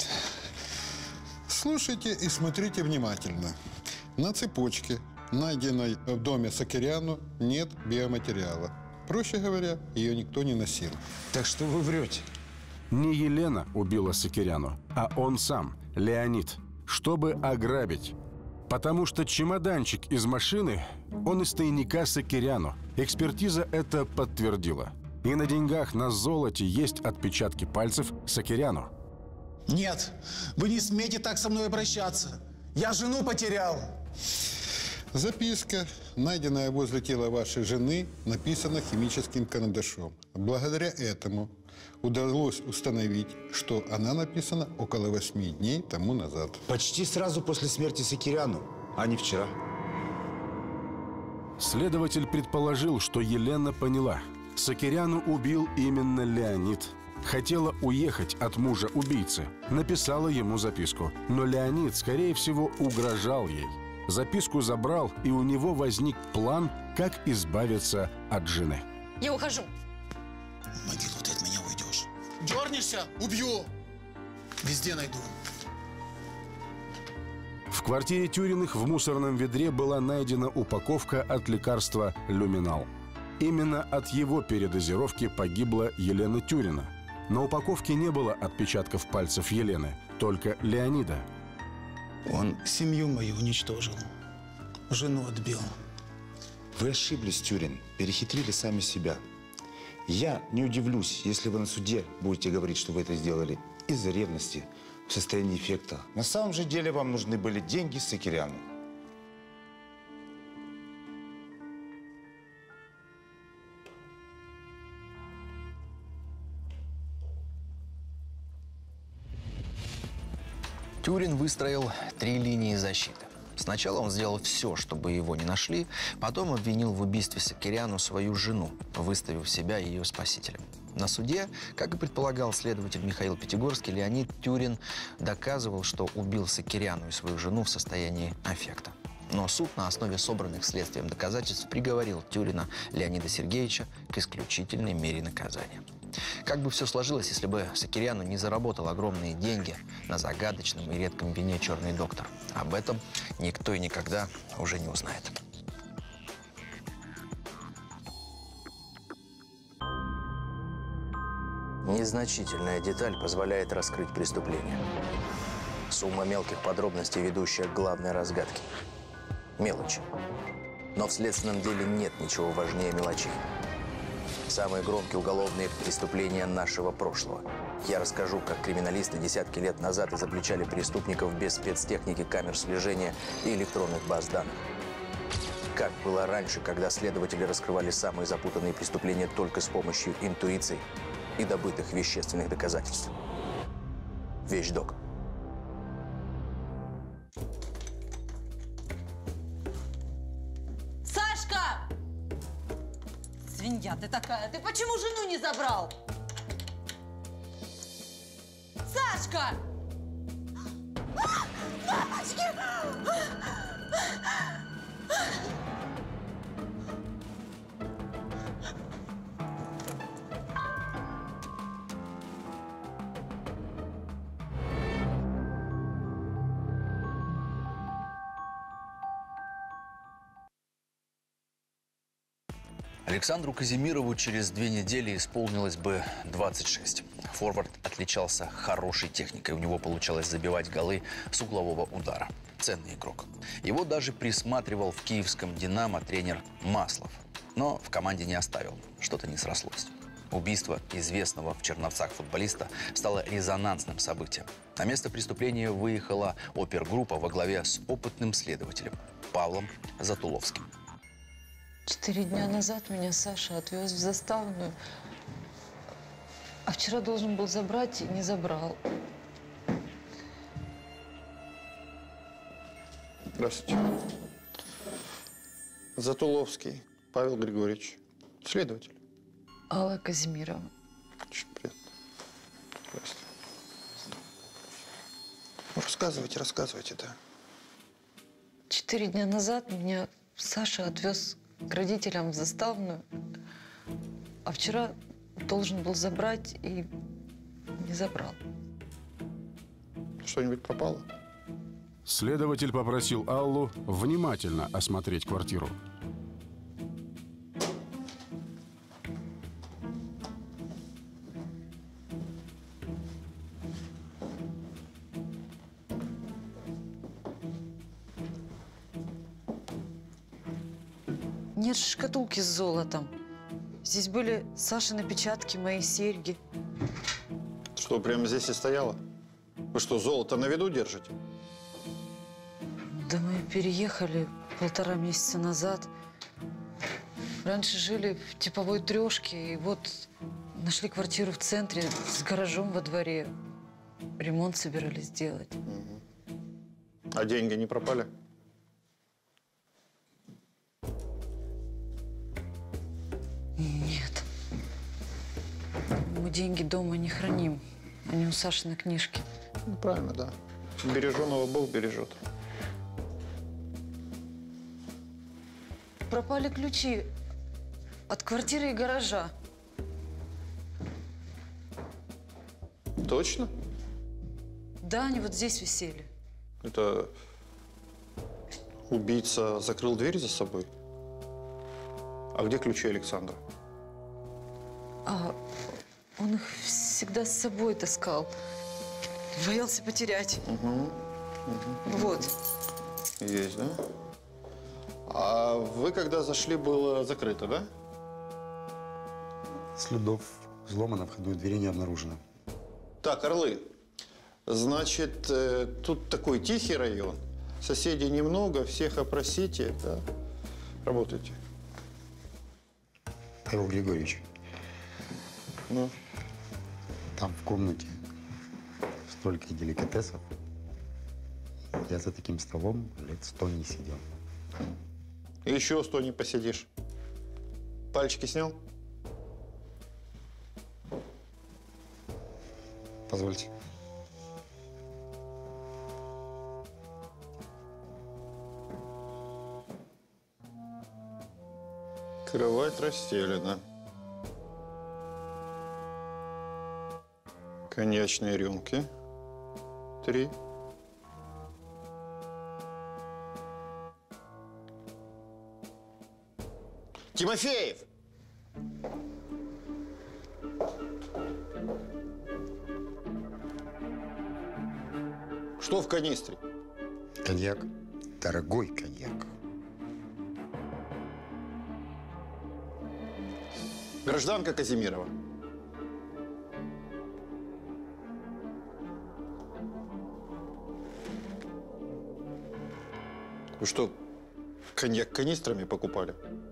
Слушайте и смотрите внимательно. На цепочке, найденной в доме Сакиряну, нет биоматериала. Проще говоря, ее никто не носил. Так что вы врете? Не Елена убила Сакиряну, а он сам, Леонид, чтобы ограбить. Потому что чемоданчик из машины он из тайника Сакиряну. Экспертиза это подтвердила. И на деньгах, на золоте есть отпечатки пальцев Сакиряну. Нет, вы не смеете так со мной обращаться. Я жену потерял. Записка, найденная возле тела вашей жены, написана химическим карандашом. Благодаря этому удалось установить, что она написана около восьми дней тому назад. Почти сразу после смерти Сакиряну, а не вчера. Следователь предположил, что Елена поняла. Сакиряну убил именно Леонид. Хотела уехать от мужа-убийцы. Написала ему записку. Но Леонид, скорее всего, угрожал ей. Записку забрал, и у него возник план, как избавиться от жены. Я ухожу. В могилу ты от меня уйдешь. Дернешься — убью. Везде найду. В квартире Тюриных в мусорном ведре была найдена упаковка от лекарства «Люминал». Именно от его передозировки погибла Елена Тюрина. На упаковке не было отпечатков пальцев Елены, только Леонида. Он семью мою уничтожил, жену отбил. Вы ошиблись, Тюрин, перехитрили сами себя. Я не удивлюсь, если вы на суде будете говорить, что вы это сделали из-за ревности, в состоянии эффекта. На самом же деле вам нужны были деньги Сакиряну. Тюрин выстроил три линии защиты. Сначала он сделал все, чтобы его не нашли, потом обвинил в убийстве Сакиряну свою жену, выставив себя ее спасителем. На суде, как и предполагал следователь Михаил Пятигорский, Леонид Тюрин доказывал, что убил Сакиряну и свою жену в состоянии аффекта. Но суд на основе собранных следствием доказательств приговорил Тюрина Леонида Сергеевича к исключительной мере наказания. Как бы все сложилось, если бы Сакиряну не заработал огромные деньги на загадочном и редком вине «Черный доктор»? Об этом никто и никогда уже не узнает. Незначительная деталь позволяет раскрыть преступление. Сумма мелких подробностей, ведущая к главной разгадке. Мелочи. Но в следственном деле нет ничего важнее мелочей. Самые громкие уголовные преступления нашего прошлого. Я расскажу, как криминалисты десятки лет назад изобличали преступников без спецтехники, камер слежения и электронных баз данных. Как было раньше, когда следователи раскрывали самые запутанные преступления только с помощью интуиции и добытых вещественных доказательств. Вещдок. Сашка! Свинья ты такая, ты почему жену не забрал? Сашка! Мамочки! Александру Казимирову через две недели исполнилось бы двадцать шесть. Форвард отличался хорошей техникой. У него получалось забивать голы с углового удара. Ценный игрок. Его даже присматривал в киевском «Динамо» тренер Маслов. Но в команде не оставил. Что-то не срослось. Убийство известного в Черновцах футболиста стало резонансным событием. На место преступления выехала опергруппа во главе с опытным следователем Павлом Затуловским. Четыре дня назад меня Саша отвез в заставную, а вчера должен был забрать и не забрал. Здравствуйте. Затуловский Павел Григорьевич, следователь. Алла Казимирова. Очень приятно. Здравствуйте. Ну, рассказывайте, рассказывайте, да. Четыре дня назад меня Саша отвез к родителям в заставную, а вчера должен был забрать и не забрал. Что-нибудь пропало? Следователь попросил Аллу внимательно осмотреть квартиру. Нет шкатулки с золотом. Здесь были Сашины печатки, мои серьги. Что, прямо здесь и стояло? Вы что, золото на виду держите? Да мы переехали полтора месяца назад. Раньше жили в типовой трешке, и вот нашли квартиру в центре с гаражом во дворе. Ремонт собирались делать. Угу. А деньги не пропали? Нет. Мы деньги дома не храним. Они у Саши на книжке. Ну, правильно, да. Береженого Бог бережет. Пропали ключи от квартиры и гаража. Точно? Да, они вот здесь висели. Это убийца закрыл дверь за собой? А где ключи Александра? А он их всегда с собой таскал. Боялся потерять. Угу. Угу. Вот. Есть, да? А вы, когда зашли, было закрыто, да? Следов взлома на входной двери не обнаружено. Так, Орлы, значит, э, тут такой тихий район. Соседей немного, всех опросите, да? Работайте. Павел Григорьевич. Ну? Там в комнате столько деликатесов. Я за таким столом лет сто не сидел. Еще сто не посидишь. Пальчики снял? Позвольте. Кровать расстелена. Коньячные рюмки. Три. Тимофеев! Что в канистре? Коньяк. Дорогой коньяк. Гражданка Казимирова. Вы что, коньяк канистрами покупали?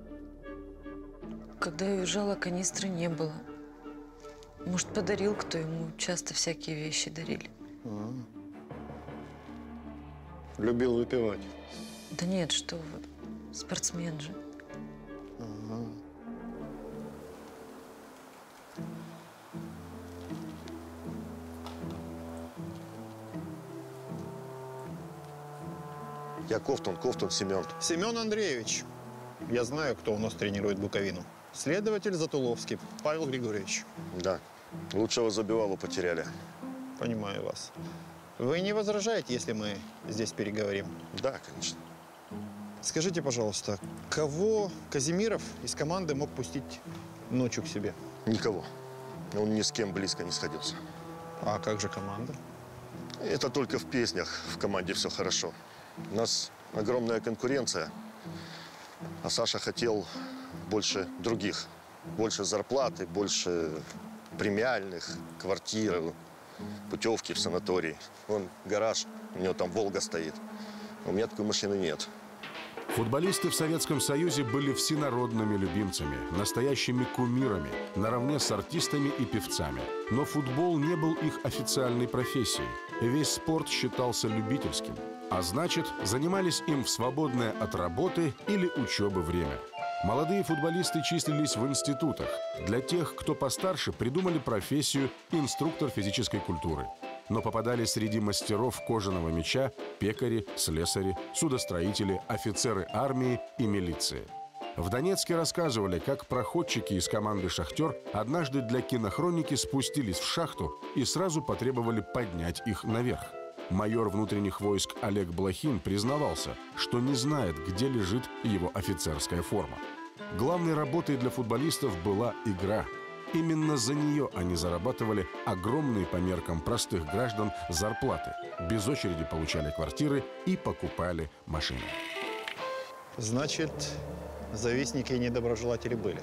Когда я уезжала, канистры не было. Может, подарил кто, ему часто всякие вещи дарили. А. Любил выпивать? Да нет, что вы, спортсмен же. Ага. Я Ковтун, Ковтун Семен. Семен Андреевич. Я знаю, кто у нас тренирует Буковину. Следователь Затуловский, Павел Григорьевич. Да. Лучшего забивалу потеряли. Понимаю вас. Вы не возражаете, если мы здесь переговорим? Да, конечно. Скажите, пожалуйста, кого Казимиров из команды мог пустить ночью к себе? Никого. Он ни с кем близко не сходился. А как же команда? Это только в песнях. В команде все хорошо. У нас огромная конкуренция. А Саша хотел больше других. Больше зарплаты, больше премиальных, квартир, путевки в санаторий. Вон гараж, у него там «Волга» стоит. У меня такой машины нет. Футболисты в Советском Союзе были всенародными любимцами, настоящими кумирами, наравне с артистами и певцами. Но футбол не был их официальной профессией. Весь спорт считался любительским. А значит, занимались им в свободное от работы или учебы время. Молодые футболисты числились в институтах. Для тех, кто постарше, придумали профессию инструктор физической культуры. Но попадали среди мастеров кожаного меча пекари, слесари, судостроители, офицеры армии и милиции. В Донецке рассказывали, как проходчики из команды «Шахтер» однажды для кинохроники спустились в шахту и сразу потребовали поднять их наверх. Майор внутренних войск Олег Блохин признавался, что не знает, где лежит его офицерская форма. Главной работой для футболистов была игра. Именно за нее они зарабатывали огромные по меркам простых граждан зарплаты, без очереди получали квартиры и покупали машины. Значит, завистники и недоброжелатели были?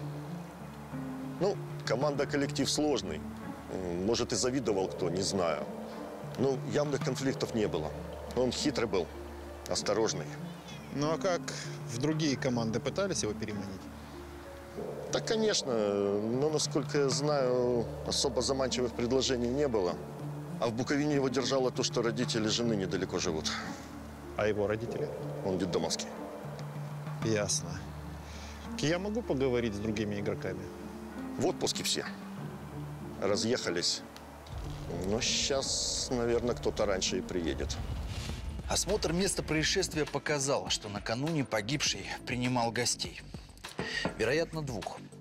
Ну, команда-коллектив сложный. Может, и завидовал кто, не знаю. Ну, явных конфликтов не было. Он хитрый был, осторожный. Ну, а как в другие команды пытались его переманить? Да, конечно, но, насколько я знаю, особо заманчивых предложений не было. А в Буковине его держало то, что родители жены недалеко живут. А его родители? Он детдомовский. Ясно. Я могу поговорить с другими игроками? В отпуске все. Разъехались. Но сейчас, наверное, кто-то раньше и приедет. Осмотр места происшествия показал, что накануне погибший принимал гостей. Вероятно, двух.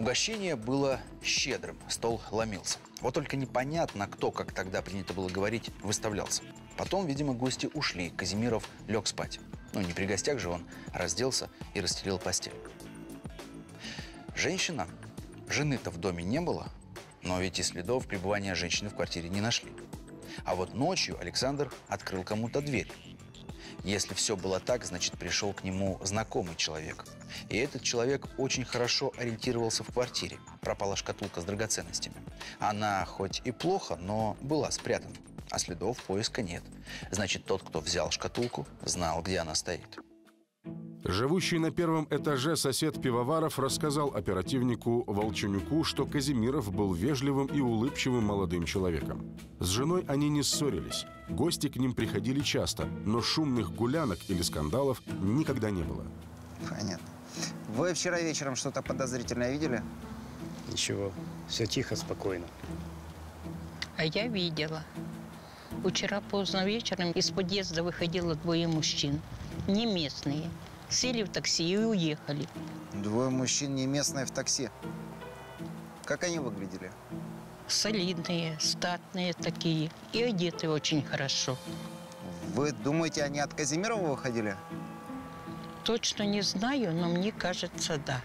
Угощение было щедрым, стол ломился. Вот только непонятно, кто, как тогда принято было говорить, выставлялся. Потом, видимо, гости ушли, Казимиров лег спать. Ну, не при гостях же, он разделся и расстелил постель. Женщина? Жены-то в доме не было, но ведь и следов пребывания женщины в квартире не нашли. А вот ночью Александр открыл кому-то дверь. Если все было так, значит, пришел к нему знакомый человек. И этот человек очень хорошо ориентировался в квартире. Пропала шкатулка с драгоценностями. Она хоть и плохо, но была спрятана. А следов поиска нет. Значит, тот, кто взял шкатулку, знал, где она стоит. Живущий на первом этаже сосед Пивоваров рассказал оперативнику Волченюку, что Казимиров был вежливым и улыбчивым молодым человеком. С женой они не ссорились. Гости к ним приходили часто, но шумных гулянок или скандалов никогда не было. Понятно. Вы вчера вечером что-то подозрительное видели? Ничего. Все тихо, спокойно. А я видела. Вчера поздно вечером из подъезда выходило двое мужчин. Не местные. Сели в такси и уехали. Двое мужчин не местные в такси. Как они выглядели? Солидные, статные такие. И одеты очень хорошо. Вы думаете, они от Казимирова выходили? Точно не знаю, но мне кажется, да.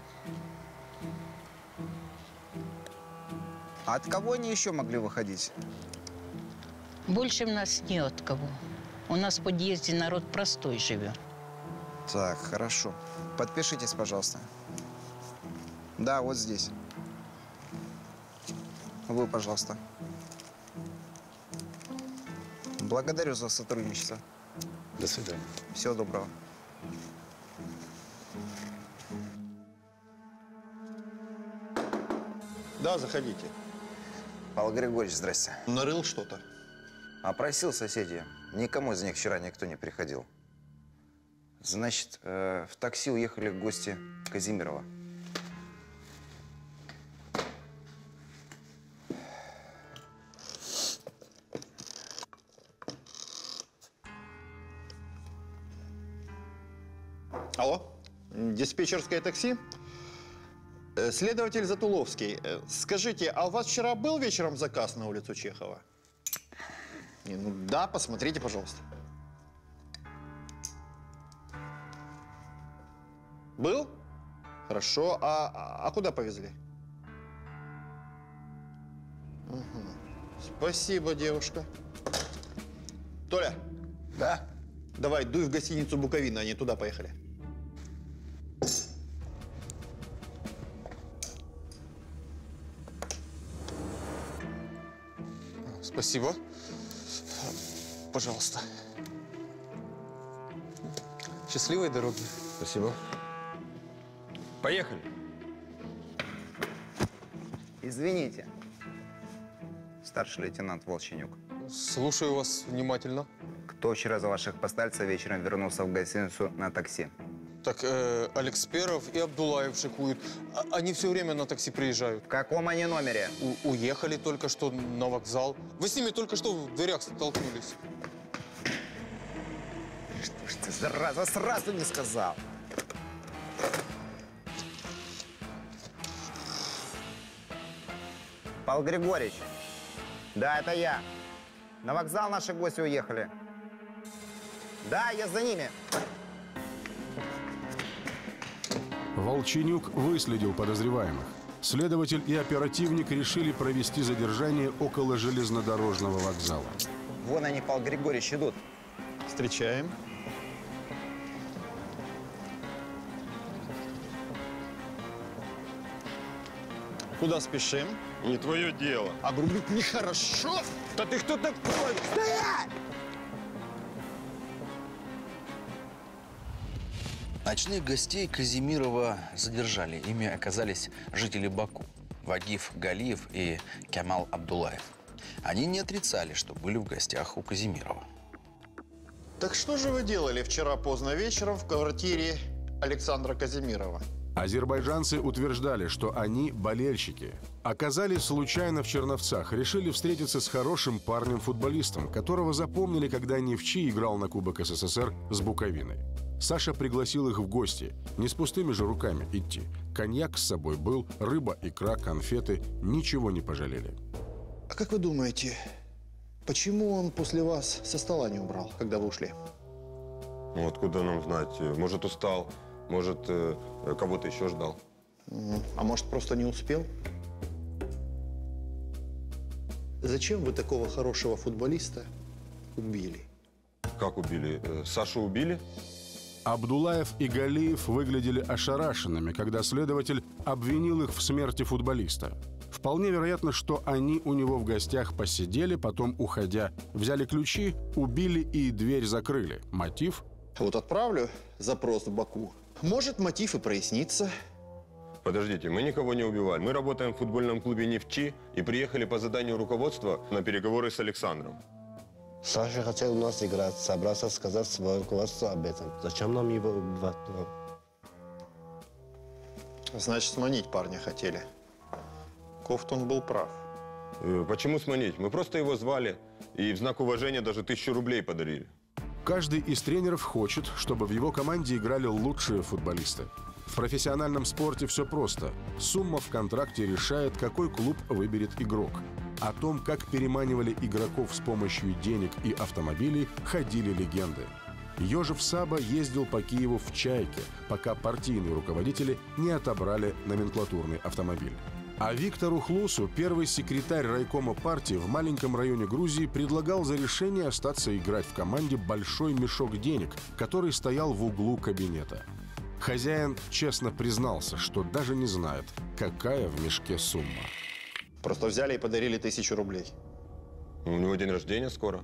А от кого они еще могли выходить? Больше у нас не от кого. У нас в подъезде народ простой живет. Так, хорошо. Подпишитесь, пожалуйста. Да, вот здесь. Вы, пожалуйста. Благодарю за сотрудничество. До свидания. Всего доброго. Да, заходите. Павел Григорьевич, здрасте. Нарыл что-то? Опросил соседей. Никому из них вчера никто не приходил. Значит, э, в такси уехали гости Казимирова. Алло, диспетчерское такси? Э, Следователь Затуловский, э, скажите, а у вас вчера был вечером заказ на улицу Чехова? Не, ну да, посмотрите, пожалуйста. Был? Хорошо. А, а, а куда повезли? Угу. Спасибо, девушка. Толя. Да? Давай, дуй в гостиницу «Буковина», они туда поехали. Спасибо. Пожалуйста. Счастливой дороги. Спасибо. Поехали. Извините. Старший лейтенант Волченюк. Слушаю вас внимательно. Кто вчера за ваших постальцев вечером вернулся в гостиницу на такси? Так, э, Алексперов и Абдулаев шикуют. А, они все время на такси приезжают. В каком они номере? У уехали только что на вокзал. Вы с ними только что в дверях столкнулись. Что ж ты, зараза, сразу не сказал? Павел Григорьевич. Да, это я. На вокзал наши гости уехали. Да, я за ними. Волченюк выследил подозреваемых. Следователь и оперативник решили провести задержание около железнодорожного вокзала. Вон они, Павел Григорьевич, идут. Встречаем. Куда спешим? Не твое дело. А грубить нехорошо. Да ты кто такой? Стоять! Ночных гостей Казимирова задержали. Ими оказались жители Баку – Вагиф Галиев и Кемал Абдулаев. Они не отрицали, что были в гостях у Казимирова. Так что же вы делали вчера поздно вечером в квартире Александра Казимирова? Азербайджанцы утверждали, что они болельщики. Оказались случайно в Черновцах, решили встретиться с хорошим парнем-футболистом, которого запомнили, когда Нефчи играл на Кубок СССР с Буковиной. Саша пригласил их в гости, не с пустыми же руками идти. Коньяк с собой был, рыба, икра, конфеты, ничего не пожалели. А как вы думаете, почему он после вас со стола не убрал, когда вы ушли? Ну, откуда нам знать? Может, устал, может, э, кого-то еще ждал. А может, просто не успел? Зачем вы такого хорошего футболиста убили? Как убили? Э, Сашу убили? Абдулаев и Галиев выглядели ошарашенными, когда следователь обвинил их в смерти футболиста. Вполне вероятно, что они у него в гостях посидели, потом, уходя, взяли ключи, убили и дверь закрыли. Мотив? Вот отправлю запрос в Баку. Может, мотив и прояснится. Подождите, мы никого не убивали. Мы работаем в футбольном клубе «Нефчи» и приехали по заданию руководства на переговоры с Александром. Саша хотел у нас играть, собрался сказать своему руководству об этом. Зачем нам его убивать? Значит, сманить парня хотели. Кофтон был прав. Э, почему сманить? Мы просто его звали и в знак уважения даже тысячу рублей подарили. Каждый из тренеров хочет, чтобы в его команде играли лучшие футболисты. В профессиональном спорте все просто. Сумма в контракте решает, какой клуб выберет игрок. О том, как переманивали игроков с помощью денег и автомобилей, ходили легенды. Йожев Саба ездил по Киеву в «Чайке», пока партийные руководители не отобрали номенклатурный автомобиль. А Виктору Хлусу, первый секретарь райкома партии в маленьком районе Грузии, предлагал за решение остаться играть в команде большой мешок денег, который стоял в углу кабинета. Хозяин честно признался, что даже не знает, какая в мешке сумма. Просто взяли и подарили тысячу рублей. У него день рождения скоро.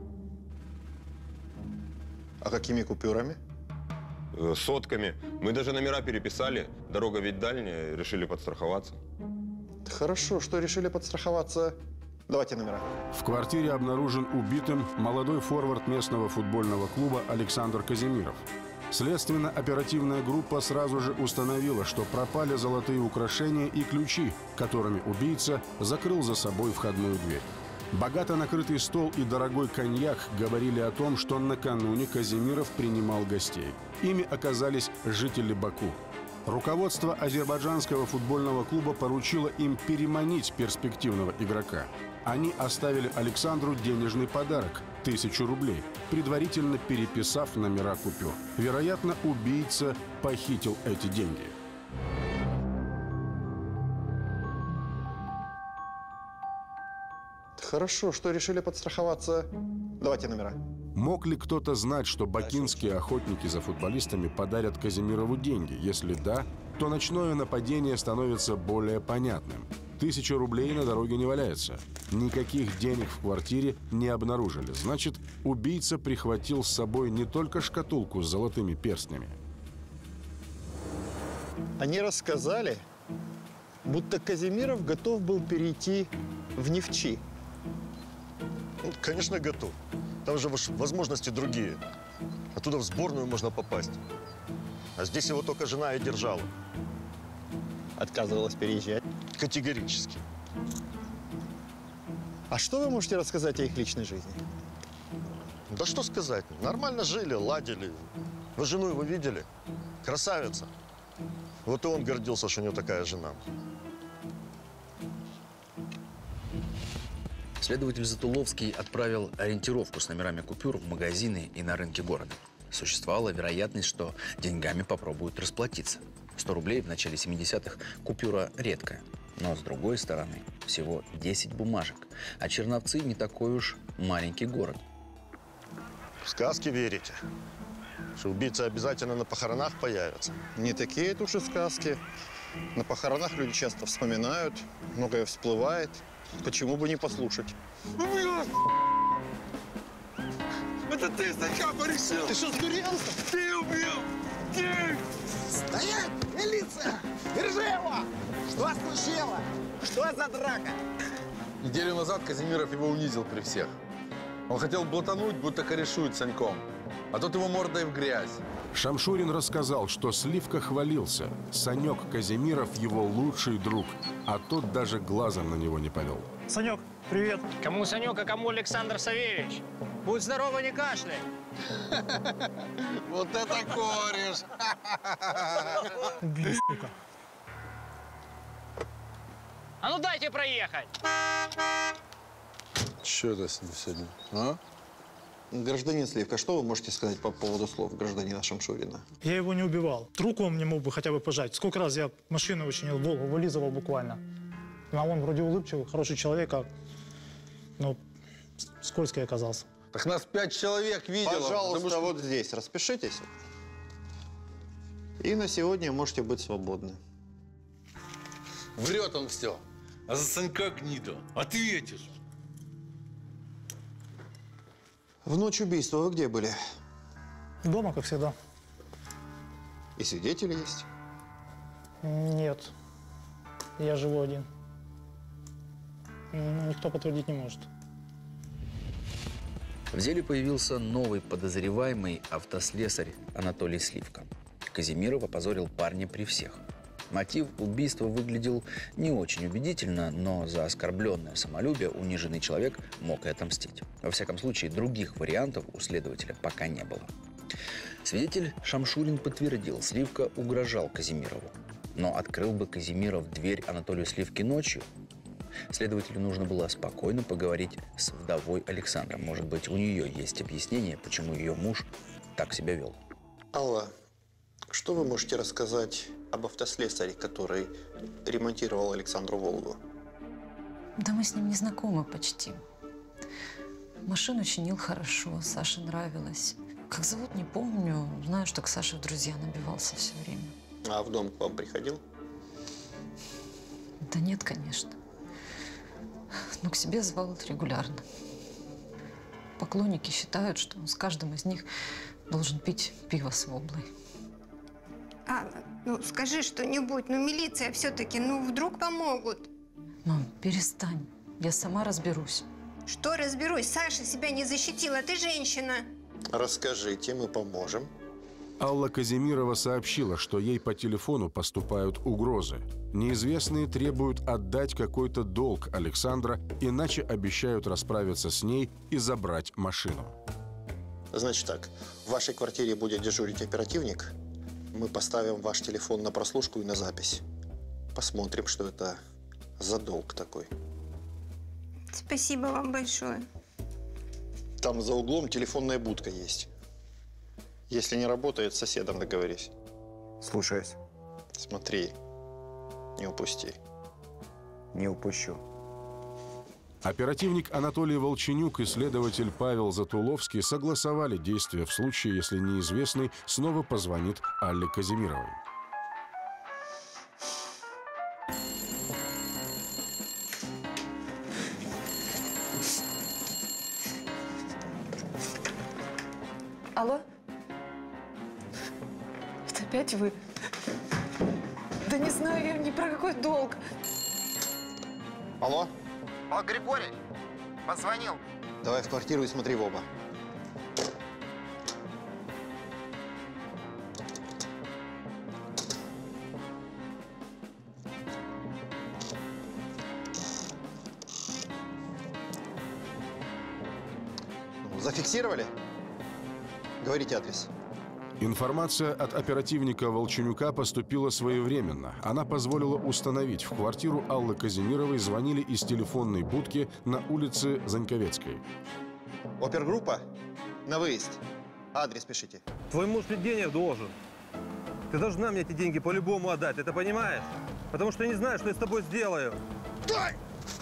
А какими купюрами? Э, сотками. Мы даже номера переписали. Дорога ведь дальняя, решили подстраховаться. Хорошо, что решили подстраховаться. Давайте номера. В квартире обнаружен убитым молодой форвард местного футбольного клуба Александр Казимиров. Следственно-оперативная группа сразу же установила, что пропали золотые украшения и ключи, которыми убийца закрыл за собой входную дверь. Богато накрытый стол и дорогой коньяк говорили о том, что накануне Казимиров принимал гостей. Ими оказались жители Баку. Руководство азербайджанского футбольного клуба поручило им переманить перспективного игрока. Они оставили Александру денежный подарок – тысячу рублей, предварительно переписав номера купюр. Вероятно, убийца похитил эти деньги. Хорошо, что решили подстраховаться. Давайте номера. Мог ли кто-то знать, что бакинские охотники за футболистами подарят Казимирову деньги? Если да, то ночное нападение становится более понятным. Тысяча рублей на дороге не валяется. Никаких денег в квартире не обнаружили. Значит, убийца прихватил с собой не только шкатулку с золотыми перстнями. Они рассказали, будто Казимиров готов был перейти в Нефчи. Ну, конечно, готов. Там же возможности другие. Оттуда в сборную можно попасть. А здесь его только жена и держала. Отказывалась переезжать? Категорически. А что вы можете рассказать о их личной жизни? Да что сказать. Нормально жили, ладили. Вы жену его видели? Красавица. Вот и он гордился, что у него такая жена. Следователь Затуловский отправил ориентировку с номерами купюр в магазины и на рынке города. Существовала вероятность, что деньгами попробуют расплатиться. сто рублей в начале семидесятых купюра редкая. Но, с другой стороны, всего десять бумажек. А Черновцы не такой уж маленький город. В сказки верите? Что убийца обязательно на похоронах появится? Не такие это уж и сказки. На похоронах люди часто вспоминают, многое всплывает. Почему бы не послушать? Это ты, Сахаба, решил? Ты что, сдурел? Ты убил! Ты! Стоять! Милиция! Держи его! Что случилось? Что за драка? Неделю назад Казимиров его унизил при всех. Он хотел блатануть, будто корешует с Саньком. а тот его мордой в грязь. Шамшурин рассказал, что Сливка хвалился. Санек Казимиров его лучший друг, а тот даже глазом на него не повел. Санек, привет. Кому Санек, а кому Александр Савельевич? Будь здорово, не кашляй. Вот это кореш! Убили, сука. А ну дайте проехать! Что это с ним сегодня, а? Гражданин Сливка, что вы можете сказать по поводу слов гражданина Шамшурина? Я его не убивал. Руку он мне мог бы хотя бы пожать. Сколько раз я машину учинил, Волгу вылизывал буквально. А он вроде улыбчивый, хороший человек, а ну, скользкий оказался. Так нас пять человек видело. Пожалуйста, что... вот здесь распишитесь. И на сегодня можете быть свободны. Врет он все. А за Санька гнида. Ответишь. В ночь убийства вы где были? Дома, как всегда. И свидетели есть? Нет. Я живу один. Никто подтвердить не может. В деле появился новый подозреваемый автослесарь Анатолий Сливка. Казимиров опозорил парня при всех. Мотив убийства выглядел не очень убедительно, но за оскорбленное самолюбие униженный человек мог и отомстить. Во всяком случае, других вариантов у следователя пока не было. Свидетель Шамшурин подтвердил, Сливка угрожал Казимирову. Но открыл бы Казимиров дверь Анатолию Сливке ночью? Следователю нужно было спокойно поговорить с вдовой Александра. Может быть, у нее есть объяснение, почему ее муж так себя вел. Алла, что вы можете рассказать об автослесаре, который ремонтировал Александру Волгу? Да мы с ним не знакомы почти. Машину чинил хорошо, Саше нравилось. Как зовут, не помню. Знаю, что к Саше в друзья набивался все время. А в дом к вам приходил? Да нет, конечно. Но к себе звал регулярно. Поклонники считают, что он с каждым из них должен пить пиво с воблой. Алла, ну скажи что-нибудь, ну милиция все-таки, ну вдруг помогут. Мам, перестань, я сама разберусь. Что разберусь? Саша себя не защитила, ты женщина. Расскажите, мы поможем. Алла Казимирова сообщила, что ей по телефону поступают угрозы. Неизвестные требуют отдать какой-то долг Александра, иначе обещают расправиться с ней и забрать машину. Значит так, в вашей квартире будет дежурить оперативник. Мы поставим ваш телефон на прослушку и на запись. Посмотрим, что это за долг такой. Спасибо вам большое. Там за углом телефонная будка есть. Если не работает, с соседом договорись. Слушаюсь. Смотри, не упусти. Не упущу. Оперативник Анатолий Волченюк и следователь Павел Затуловский согласовали действия в случае, если неизвестный снова позвонит Алле Казимировой. Алло? Это опять вы? Да не знаю я ни про какой долг. Алло? О, Григорий, позвонил. Давай в квартиру и смотри в оба. Зафиксировали? Говорите адрес. Информация от оперативника Волченюка поступила своевременно. Она позволила установить, в квартиру Аллы Казимировой звонили из телефонной будки на улице Заньковецкой. Опергруппа, на выезд. Адрес пишите. Твой муж мне денег должен. Ты должна мне эти деньги по-любому отдать, ты это понимаешь? Потому что я не знаю, что я с тобой сделаю. Дай!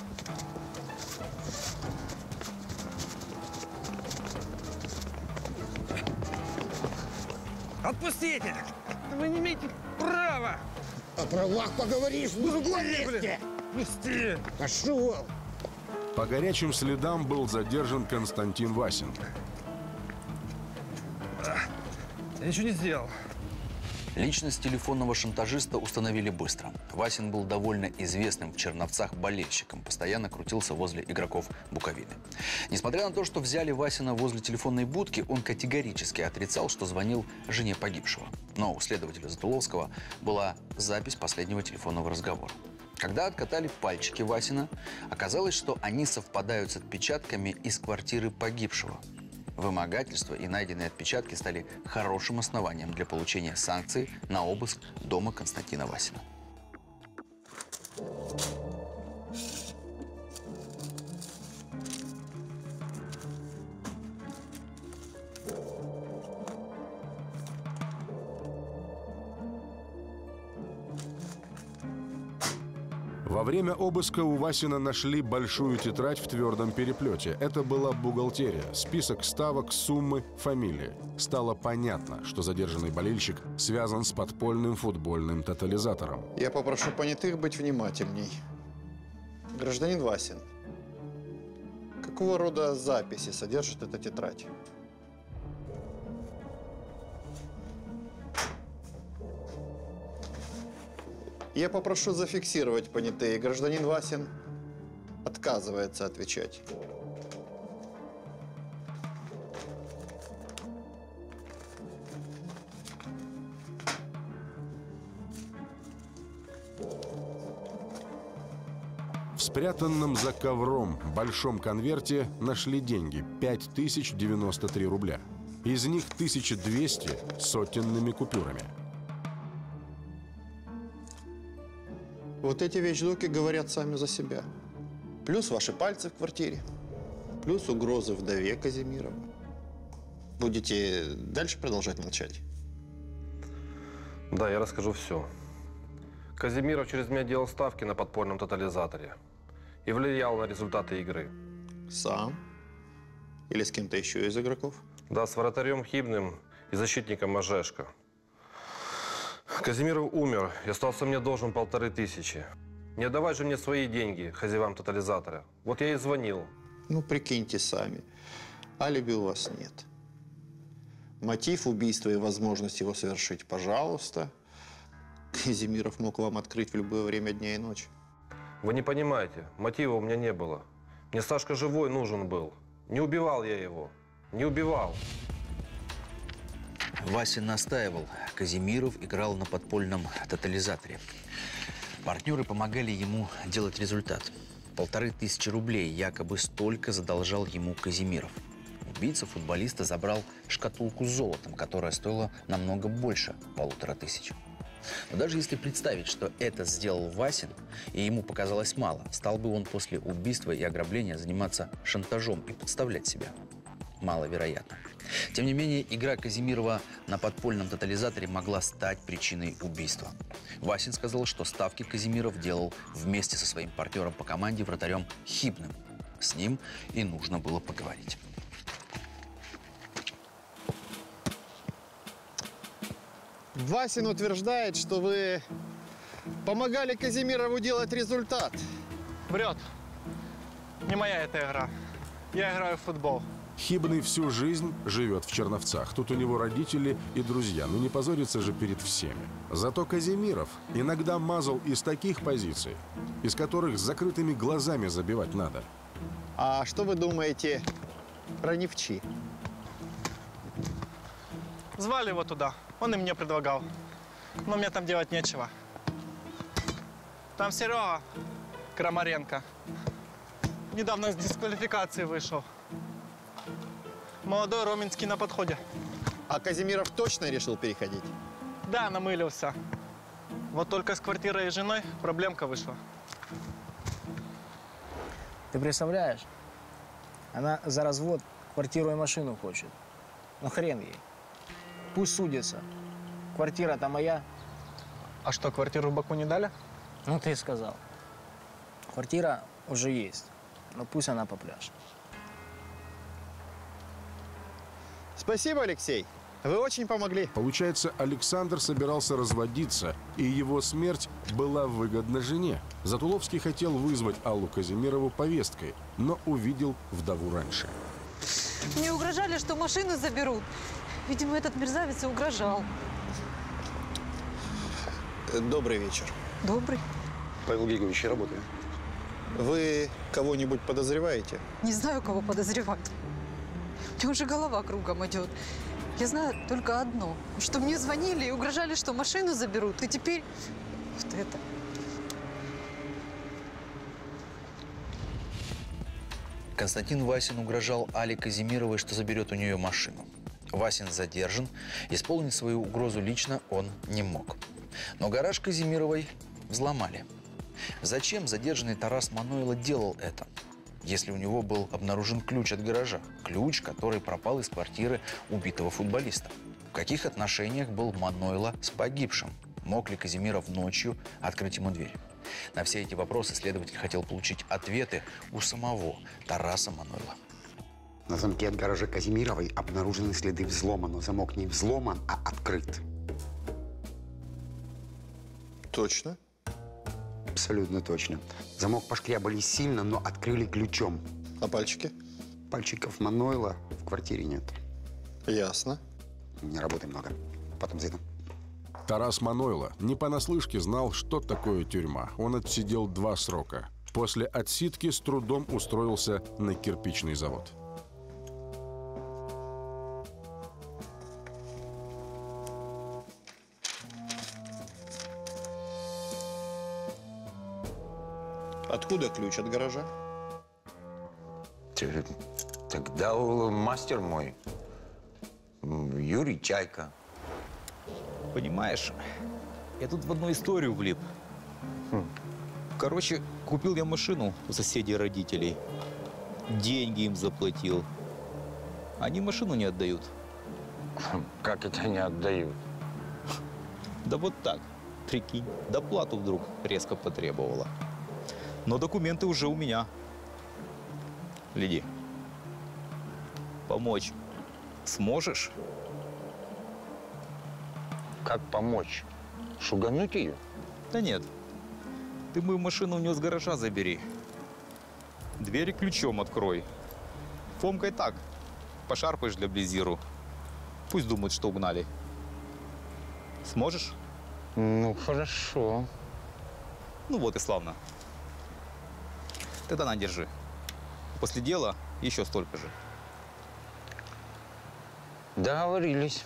Отпустите! Вы не имеете права! О правах поговоришь в другом месте! Пусти! Пошел! По горячим следам был задержан Константин Васин. Я ничего не сделал. Личность телефонного шантажиста установили быстро. Васин был довольно известным в Черновцах болельщиком, постоянно крутился возле игроков Буковины. Несмотря на то, что взяли Васина возле телефонной будки, он категорически отрицал, что звонил жене погибшего. Но у следователя Затуловского была запись последнего телефонного разговора. Когда откатали пальчики Васина, оказалось, что они совпадают с отпечатками из квартиры погибшего. Вымогательство и найденные отпечатки стали хорошим основанием для получения санкций на обыск дома Константина Васина. Во время обыска у Васина нашли большую тетрадь в твердом переплете. Это была бухгалтерия, список ставок, суммы, фамилии. Стало понятно, что задержанный болельщик связан с подпольным футбольным тотализатором. Я попрошу понятых быть внимательней. Гражданин Васин, какого рода записи содержит эта тетрадь? Я попрошу зафиксировать понятые. Гражданин Васин отказывается отвечать. В спрятанном за ковром большом конверте нашли деньги – пять тысяч девяносто три рубля. Из них тысяча двести сотенными купюрами. Вот эти вещдоки говорят сами за себя. Плюс ваши пальцы в квартире, плюс угрозы вдове Казимирова. Будете дальше продолжать молчать? Да, я расскажу все. Казимиров через меня делал ставки на подпольном тотализаторе и влиял на результаты игры. Сам? Или с кем-то еще из игроков? Да, с вратарем Хибным и защитником Мажешко. Казимиров умер и остался мне должен полторы тысячи. Не отдавай же мне свои деньги хозяевам тотализатора. Вот я и звонил. Ну, прикиньте сами. Алиби у вас нет. Мотив убийства и возможность его совершить, пожалуйста. Казимиров мог вам открыть в любое время дня и ночи. Вы не понимаете, мотива у меня не было. Мне Сашка живой нужен был. Не убивал я его. Не убивал. Васин настаивал. Казимиров играл на подпольном тотализаторе. Партнеры помогали ему делать результат. Полторы тысячи рублей якобы столько задолжал ему Казимиров. Убийца футболиста забрал шкатулку с золотом, которая стоила намного больше полутора тысяч. Но даже если представить, что это сделал Васин, и ему показалось мало, стал бы он после убийства и ограбления заниматься шантажом и подставлять себя? Маловероятно. Тем не менее, игра Казимирова на подпольном тотализаторе могла стать причиной убийства. Васин сказал, что ставки Казимиров делал вместе со своим партнером по команде, вратарем Хибным. С ним и нужно было поговорить. Васин утверждает, что вы помогали Казимирову делать результат. Врет. Не моя эта игра. Я играю в футбол. Хибный всю жизнь живет в Черновцах. Тут у него родители и друзья. Ну не позориться же перед всеми. Зато Казимиров иногда мазал из таких позиций, из которых с закрытыми глазами забивать надо. А что вы думаете про Невчи? Звали его туда. Он и мне предлагал. Но мне там делать нечего. Там Серега Крамаренко недавно с дисквалификации вышел. Молодой Роменский на подходе. А Казимиров точно решил переходить? Да, намылился. Вот только с квартирой и женой проблемка вышла. Ты представляешь? Она за развод квартиру и машину хочет. Ну хрен ей. Пусть судится. Квартира-то моя. А что, квартиру в Баку не дали? Ну ты сказал. Квартира уже есть. Но пусть она попляшет. Спасибо, Алексей. Вы очень помогли. Получается, Александр собирался разводиться, и его смерть была выгодна жене. Затуловский хотел вызвать Аллу Казимирову повесткой, но увидел вдову раньше. Мне угрожали, что машину заберут. Видимо, этот мерзавец и угрожал. Добрый вечер. Добрый. Павел Георгиевич, я работаю. Вы кого-нибудь подозреваете? Не знаю, кого подозревать. У меня уже голова кругом идет. Я знаю только одно, что мне звонили и угрожали, что машину заберут. И теперь вот это. Константин Васин угрожал Али Казимировой, что заберет у нее машину. Васин задержан. Исполнить свою угрозу лично он не мог. Но гараж Казимировой взломали. Зачем задержанный Тарас Манойло делал это, если у него был обнаружен ключ от гаража? Ключ, который пропал из квартиры убитого футболиста. В каких отношениях был Манойло с погибшим? Мог ли Казимиров ночью открыть ему дверь? На все эти вопросы следователь хотел получить ответы у самого Тараса Манойло. На замке от гаража Казимировой обнаружены следы взлома, но замок не взломан, а открыт. Точно? Абсолютно точно. Замок пошкрябали сильно, но открыли ключом. А пальчики? Пальчиков Манойло в квартире нет. Ясно. Не работы много. Потом зайду. Тарас Манойло не понаслышке знал, что такое тюрьма. Он отсидел два срока. После отсидки с трудом устроился на кирпичный завод. Откуда ключ от гаража? Тогда мастер мой, Юрий Чайка. Понимаешь, я тут в одну историю влип. Короче, купил я машину у соседей родителей. Деньги им заплатил. Они машину не отдают. Как это не отдают? Да вот так, прикинь. Доплату вдруг резко потребовала. Но документы уже у меня. Гляди. Помочь сможешь? Как помочь? Шугануть ее? Да нет. Ты мою машину у нее с гаража забери. Двери ключом открой. Фомкой так. Пошарпаешь для Близиру. Пусть думают, что угнали. Сможешь? Ну, хорошо. Ну вот и славно. Тогда на, держи. После дела еще столько же. Договорились.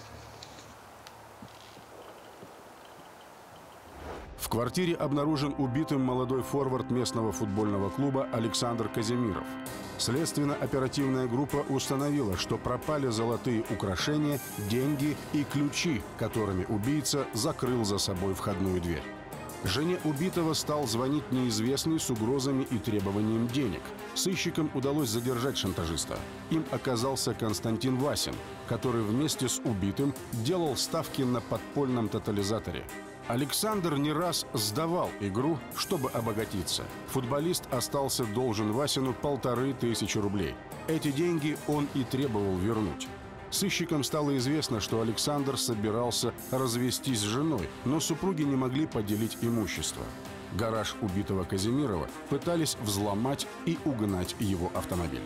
В квартире обнаружен убитым молодой форвард местного футбольного клуба Александр Казимиров. Следственно-оперативная группа установила, что пропали золотые украшения, деньги и ключи, которыми убийца закрыл за собой входную дверь. Жене убитого стал звонить неизвестный с угрозами и требованием денег. Сыщикам удалось задержать шантажиста. Им оказался Константин Васин, который вместе с убитым делал ставки на подпольном тотализаторе. Александр не раз сдавал игру, чтобы обогатиться. Футболист остался должен Васину полторы тысячи рублей. Эти деньги он и требовал вернуть. Сыщикам стало известно, что Александр собирался развестись с женой, но супруги не могли поделить имущество. Гараж убитого Казимирова пытались взломать и угнать его автомобиль.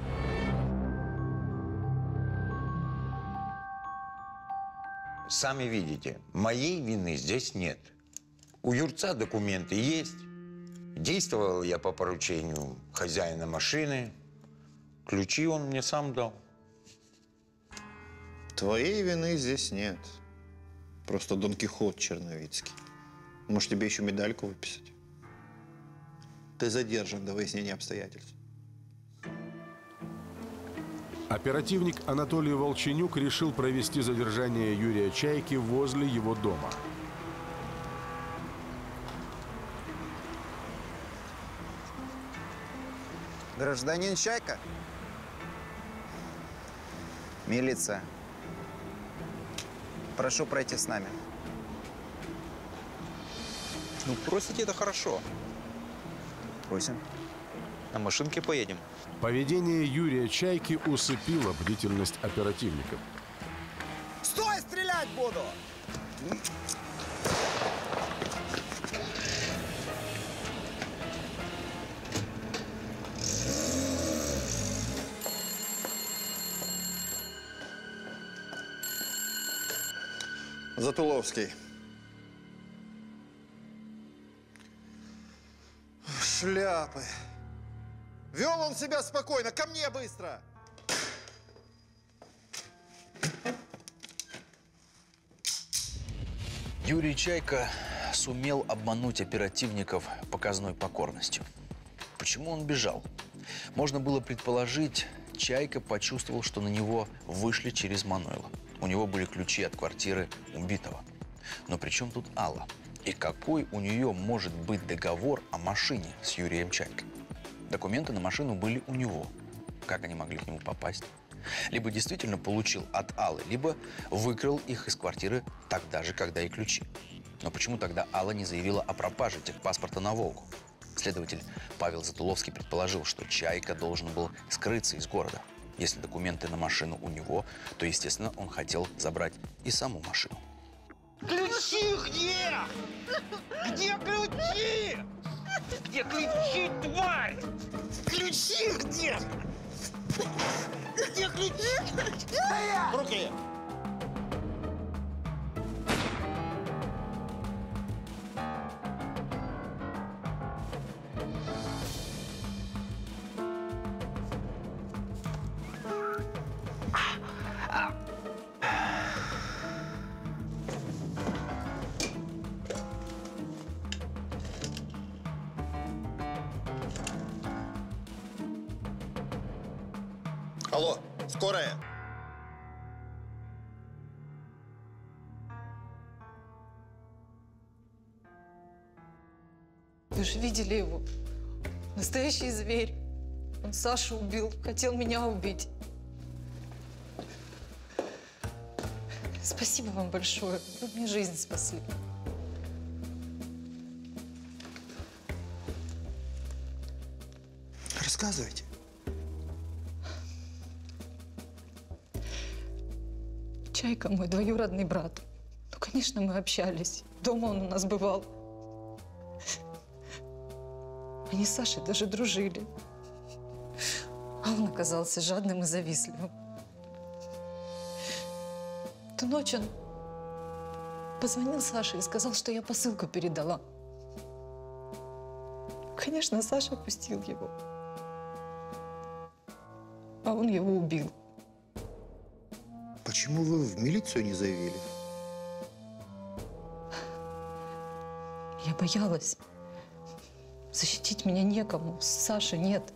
Сами видите, моей вины здесь нет. У юрца документы есть. Действовал я по поручению хозяина машины. Ключи он мне сам дал. Твоей вины здесь нет. Просто Дон Кихот Черновицкий. Может, тебе еще медальку выписать? Ты задержан до выяснения обстоятельств. Оперативник Анатолий Волченюк решил провести задержание Юрия Чайки возле его дома. Гражданин Чайка? Милиция. Прошу пройти с нами. Ну, просите, это хорошо. Просим. На машинке поедем. Поведение Юрия Чайки усыпило бдительность оперативников. Стой, стрелять буду! Затуловский. Шляпы. Вел он себя спокойно. Ко мне быстро. Юрий Чайка сумел обмануть оперативников показной покорностью. Почему он бежал? Можно было предположить, Чайка почувствовал, что на него вышли через Манойла. У него были ключи от квартиры убитого. Но при чем тут Алла? И какой у нее может быть договор о машине с Юрием Чайкой? Документы на машину были у него. Как они могли к нему попасть? Либо действительно получил от Аллы, либо выкрал их из квартиры тогда же, когда и ключи. Но почему тогда Алла не заявила о пропаже техпаспорта на Волгу? Следователь Павел Затуловский предположил, что Чайка должен был скрыться из города. Если документы на машину у него, то, естественно, он хотел забрать и саму машину. Ключи где? Где ключи? Где ключи, тварь? Ключи где? Где ключи? Руки! Алло, скорая? Вы же видели его. Настоящий зверь. Он Сашу убил, хотел меня убить. Спасибо вам большое. Вы мне жизнь спасли. Рассказывайте. Чайка мой двоюродный брат. Ну, конечно, мы общались. Дома он у нас бывал. Они с Сашей даже дружили. А он оказался жадным и завистливым. В ту ночь он позвонил Саше и сказал, что я посылку передала. Конечно, Саша пустил его. А он его убил. Почему вы в милицию не заявили? Я боялась. Защитить меня некому. Саши нет.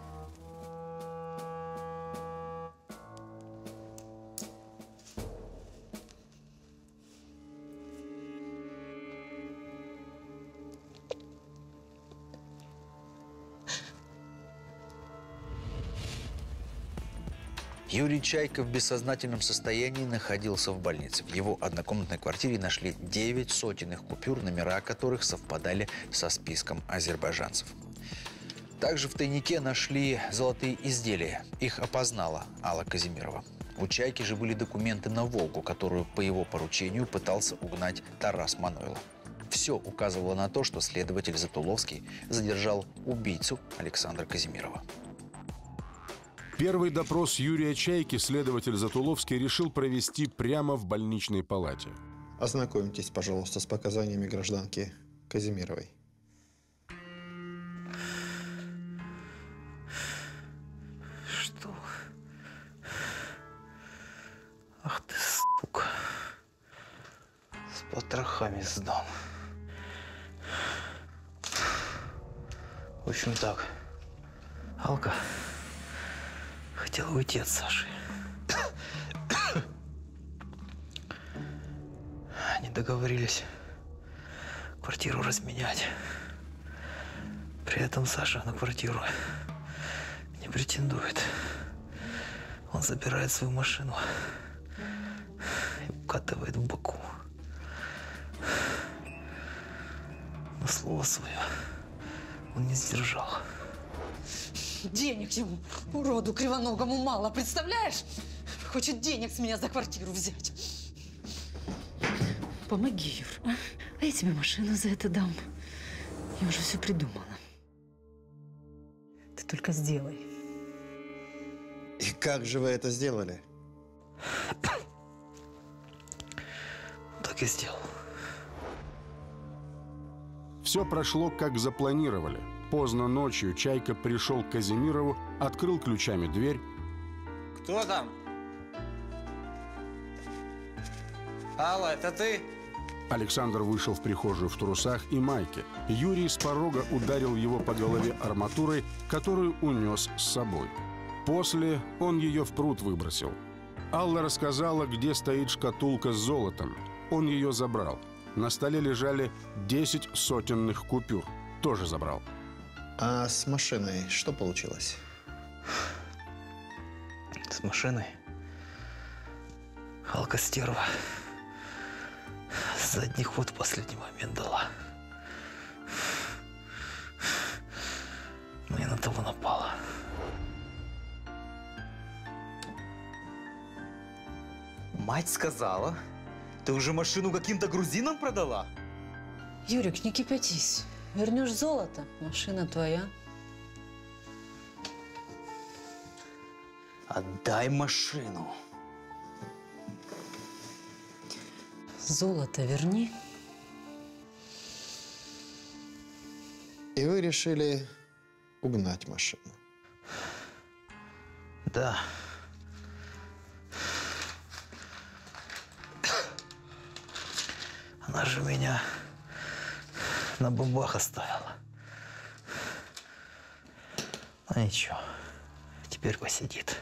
Юрий Чайка в бессознательном состоянии находился в больнице. В его однокомнатной квартире нашли девять сотенных купюр, номера которых совпадали со списком азербайджанцев. Также в тайнике нашли золотые изделия. Их опознала Алла Казимирова. У Чайки же были документы на «Волгу», которую по его поручению пытался угнать Тарас Манойло. Все указывало на то, что следователь Затуловский задержал убийцу Александра Казимирова. Первый допрос Юрия Чайки следователь Затуловский решил провести прямо в больничной палате. Ознакомьтесь, пожалуйста, с показаниями гражданки Казимировой. Что? Ах ты, сука. С потрохами сдам. В общем так, Алка хотела уйти от Саши. Они договорились квартиру разменять. При этом Саша на квартиру не претендует. Он забирает свою машину и укатывает в Баку. Но слово свое он не сдержал. Денег ему, уроду кривоногому, мало, представляешь? Хочет денег с меня за квартиру взять. Помоги, Юр, а? А я тебе машину за это дам. Я уже все придумала. Ты только сделай. И как же вы это сделали? Так и сделал. Все прошло, как запланировали. поздно ночью Чайка пришел к Казимирову, открыл ключами дверь. Кто там? Алла, это ты? Александр вышел в прихожую в трусах и майке. Юрий с порога ударил его по голове арматурой, которую унес с собой. После он ее в пруд выбросил. Алла рассказала, где стоит шкатулка с золотом. Он ее забрал. На столе лежали десять сотенных купюр. Тоже забрал. А с машиной что получилось? С машиной? Алка стерва. Задний ход в последний момент дала. Мне на того напала. Мать сказала, ты уже машину каким-то грузинам продала? Юрик, не кипятись. Вернешь золото, машина твоя. Отдай машину. Золото верни. И вы решили угнать машину? Да. Она же меня на бомбах оставила. Ну ничего, теперь посидит.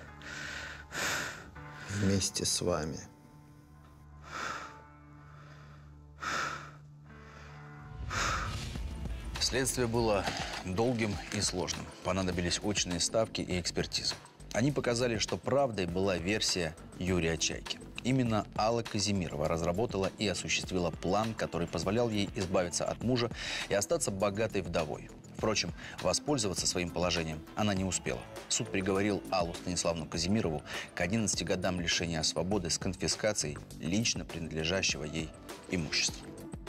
Вместе с вами. Следствие было долгим и сложным. Понадобились очные ставки и экспертизы. Они показали, что правдой была версия Юрия Чайки. Именно Алла Казимирова разработала и осуществила план, который позволял ей избавиться от мужа и остаться богатой вдовой. Впрочем, воспользоваться своим положением она не успела. Суд приговорил Аллу Станиславовну Казимирову к одиннадцати годам лишения свободы с конфискацией лично принадлежащего ей имущества.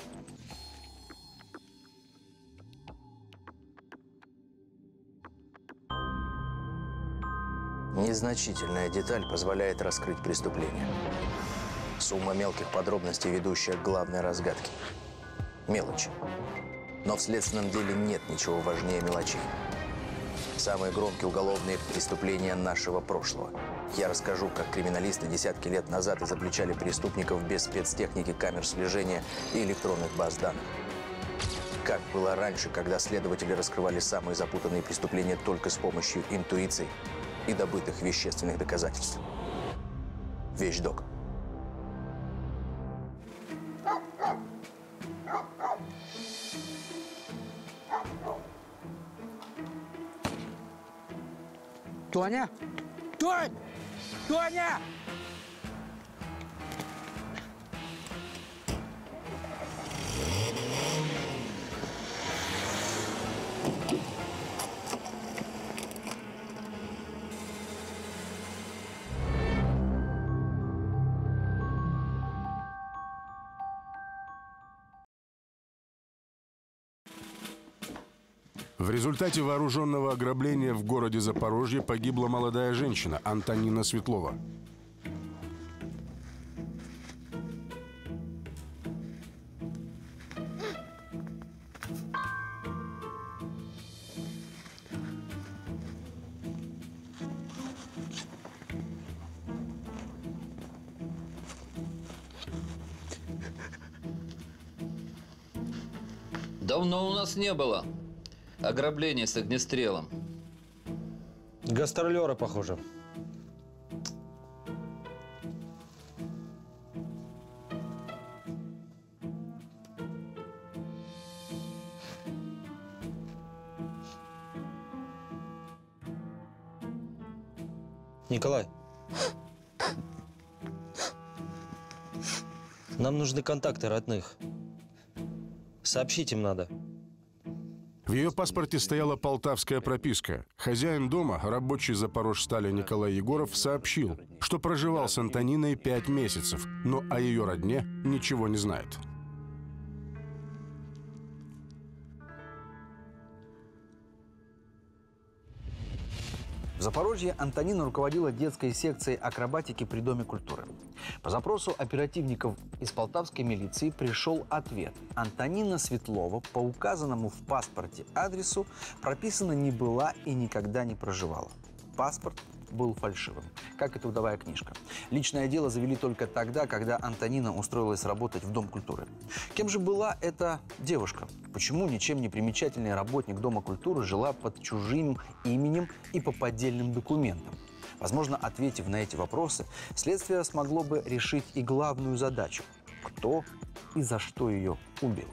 Незначительная деталь позволяет раскрыть преступление. Сумма мелких подробностей, ведущая к главной разгадке. Мелочи. Но в следственном деле нет ничего важнее мелочей. Самые громкие уголовные преступления нашего прошлого. Я расскажу, как криминалисты десятки лет назад изобличали преступников без спецтехники, камер слежения и электронных баз данных. Как было раньше, когда следователи раскрывали самые запутанные преступления только с помощью интуиции и добытых вещественных доказательств. Вещдок. Тоня! Тонь! Тоня! В результате вооруженного ограбления в городе Запорожье погибла молодая женщина Антонина Светлова. Давно у нас не было ограбления с огнестрелом. Гастролеры, похоже. Николай, нам нужны контакты родных. Сообщить им надо. В ее паспорте стояла полтавская прописка. Хозяин дома, рабочий Запорожстали Николай Егоров, сообщил, что проживал с Антониной пять месяцев, но о ее родне ничего не знает. В Запорожье Антонина руководила детской секцией акробатики при Доме культуры. По запросу оперативников из полтавской милиции пришел ответ. Антонина Светлова по указанному в паспорте адресу прописана не была и никогда не проживала. Паспорт был фальшивым, как и трудовая книжка. Личное дело завели только тогда, когда Антонина устроилась работать в Дом культуры. Кем же была эта девушка? Почему ничем не примечательный работник Дома культуры жила под чужим именем и по поддельным документам? Возможно, ответив на эти вопросы, следствие смогло бы решить и главную задачу – кто и за что ее убил.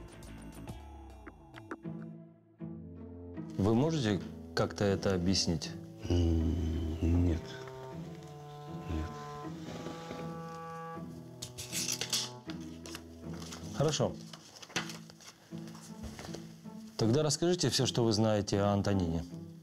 Вы можете как-то это объяснить? Нет. Нет. Хорошо. Тогда расскажите все, что вы знаете о Антонине.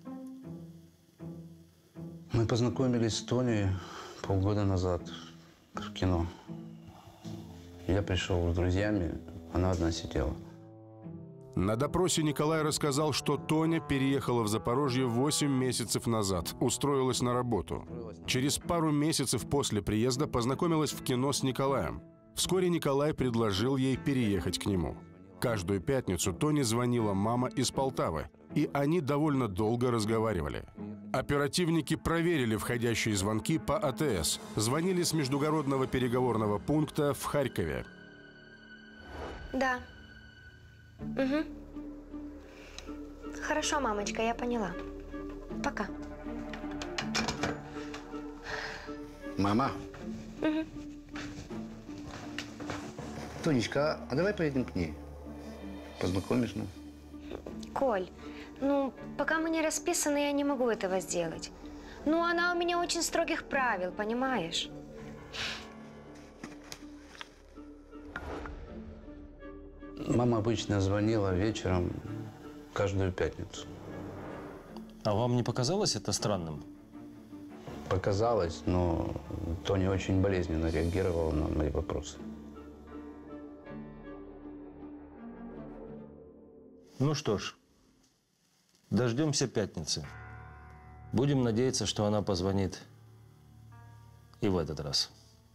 Мы познакомились с Тони полгода назад в кино. Я пришел с друзьями, она одна сидела. На допросе Николай рассказал, что Тоня переехала в Запорожье восемь месяцев назад, устроилась на работу. Через пару месяцев после приезда познакомилась в кино с Николаем. Вскоре Николай предложил ей переехать к нему. Каждую пятницу Тоне звонила мама из Полтавы, и они довольно долго разговаривали. Оперативники проверили входящие звонки по А Тэ Эс. Звонили с междугородного переговорного пункта в Харькове. Да. Угу. Хорошо, мамочка, я поняла. Пока. Мама. Угу. Тонечка, а давай поедем к ней? Познакомишь нас? Коль, ну, пока мы не расписаны, я не могу этого сделать. Ну, она у меня очень строгих правил, понимаешь? Мама обычно звонила вечером каждую пятницу. А вам не показалось это странным? Показалось, но Тоня очень болезненно реагировала на мои вопросы. Ну что ж, дождемся пятницы. Будем надеяться, что она позвонит и в этот раз.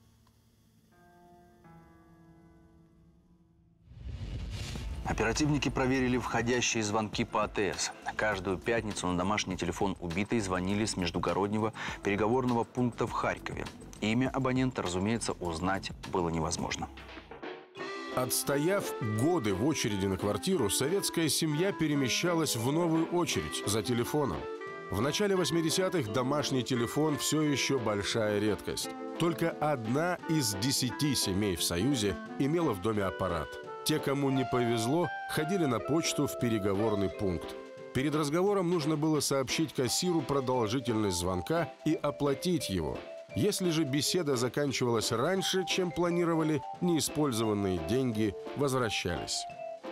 Оперативники проверили входящие звонки по А Тэ Эс. Каждую пятницу на домашний телефон убитой звонили с междугороднего переговорного пункта в Харькове. Имя абонента, разумеется, узнать было невозможно. Отстояв годы в очереди на квартиру, советская семья перемещалась в новую очередь за телефоном. В начале восьмидесятых домашний телефон все еще большая редкость. Только одна из десяти семей в Союзе имела в доме аппарат. Те, кому не повезло, ходили на почту в переговорный пункт. Перед разговором нужно было сообщить кассиру продолжительность звонка и оплатить его. Если же беседа заканчивалась раньше, чем планировали, неиспользованные деньги возвращались.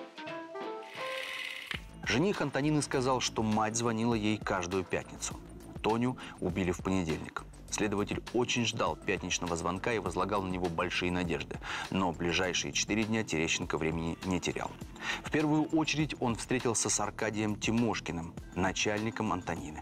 Жених Антонины сказал, что мать звонила ей каждую пятницу. Тоню убили в понедельник. Следователь очень ждал пятничного звонка и возлагал на него большие надежды. Но ближайшие четыре дня Терещенко времени не терял. В первую очередь он встретился с Аркадием Тимошкиным, начальником Антонины.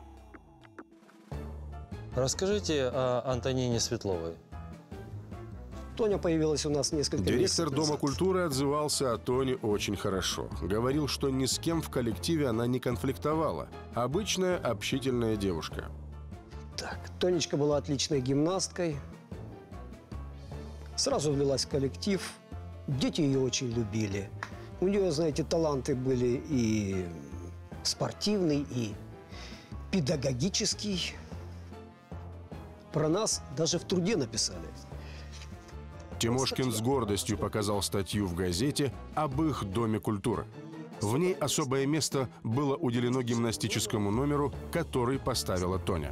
Расскажите о Антонине Светловой. Тоня появилась у нас несколько месяцев Директор Дома назад. культуры отзывался о Тоне очень хорошо. Говорил, что ни с кем в коллективе она не конфликтовала. Обычная общительная девушка. Так, Тонечка была отличной гимнасткой. Сразу влилась в коллектив. Дети ее очень любили. У нее, знаете, таланты были и спортивный, и педагогический. Про нас даже в труде написали. Тимошкин с гордостью показал статью в газете об их Доме культуры. В ней особое место было уделено гимнастическому номеру, который поставила Тоня.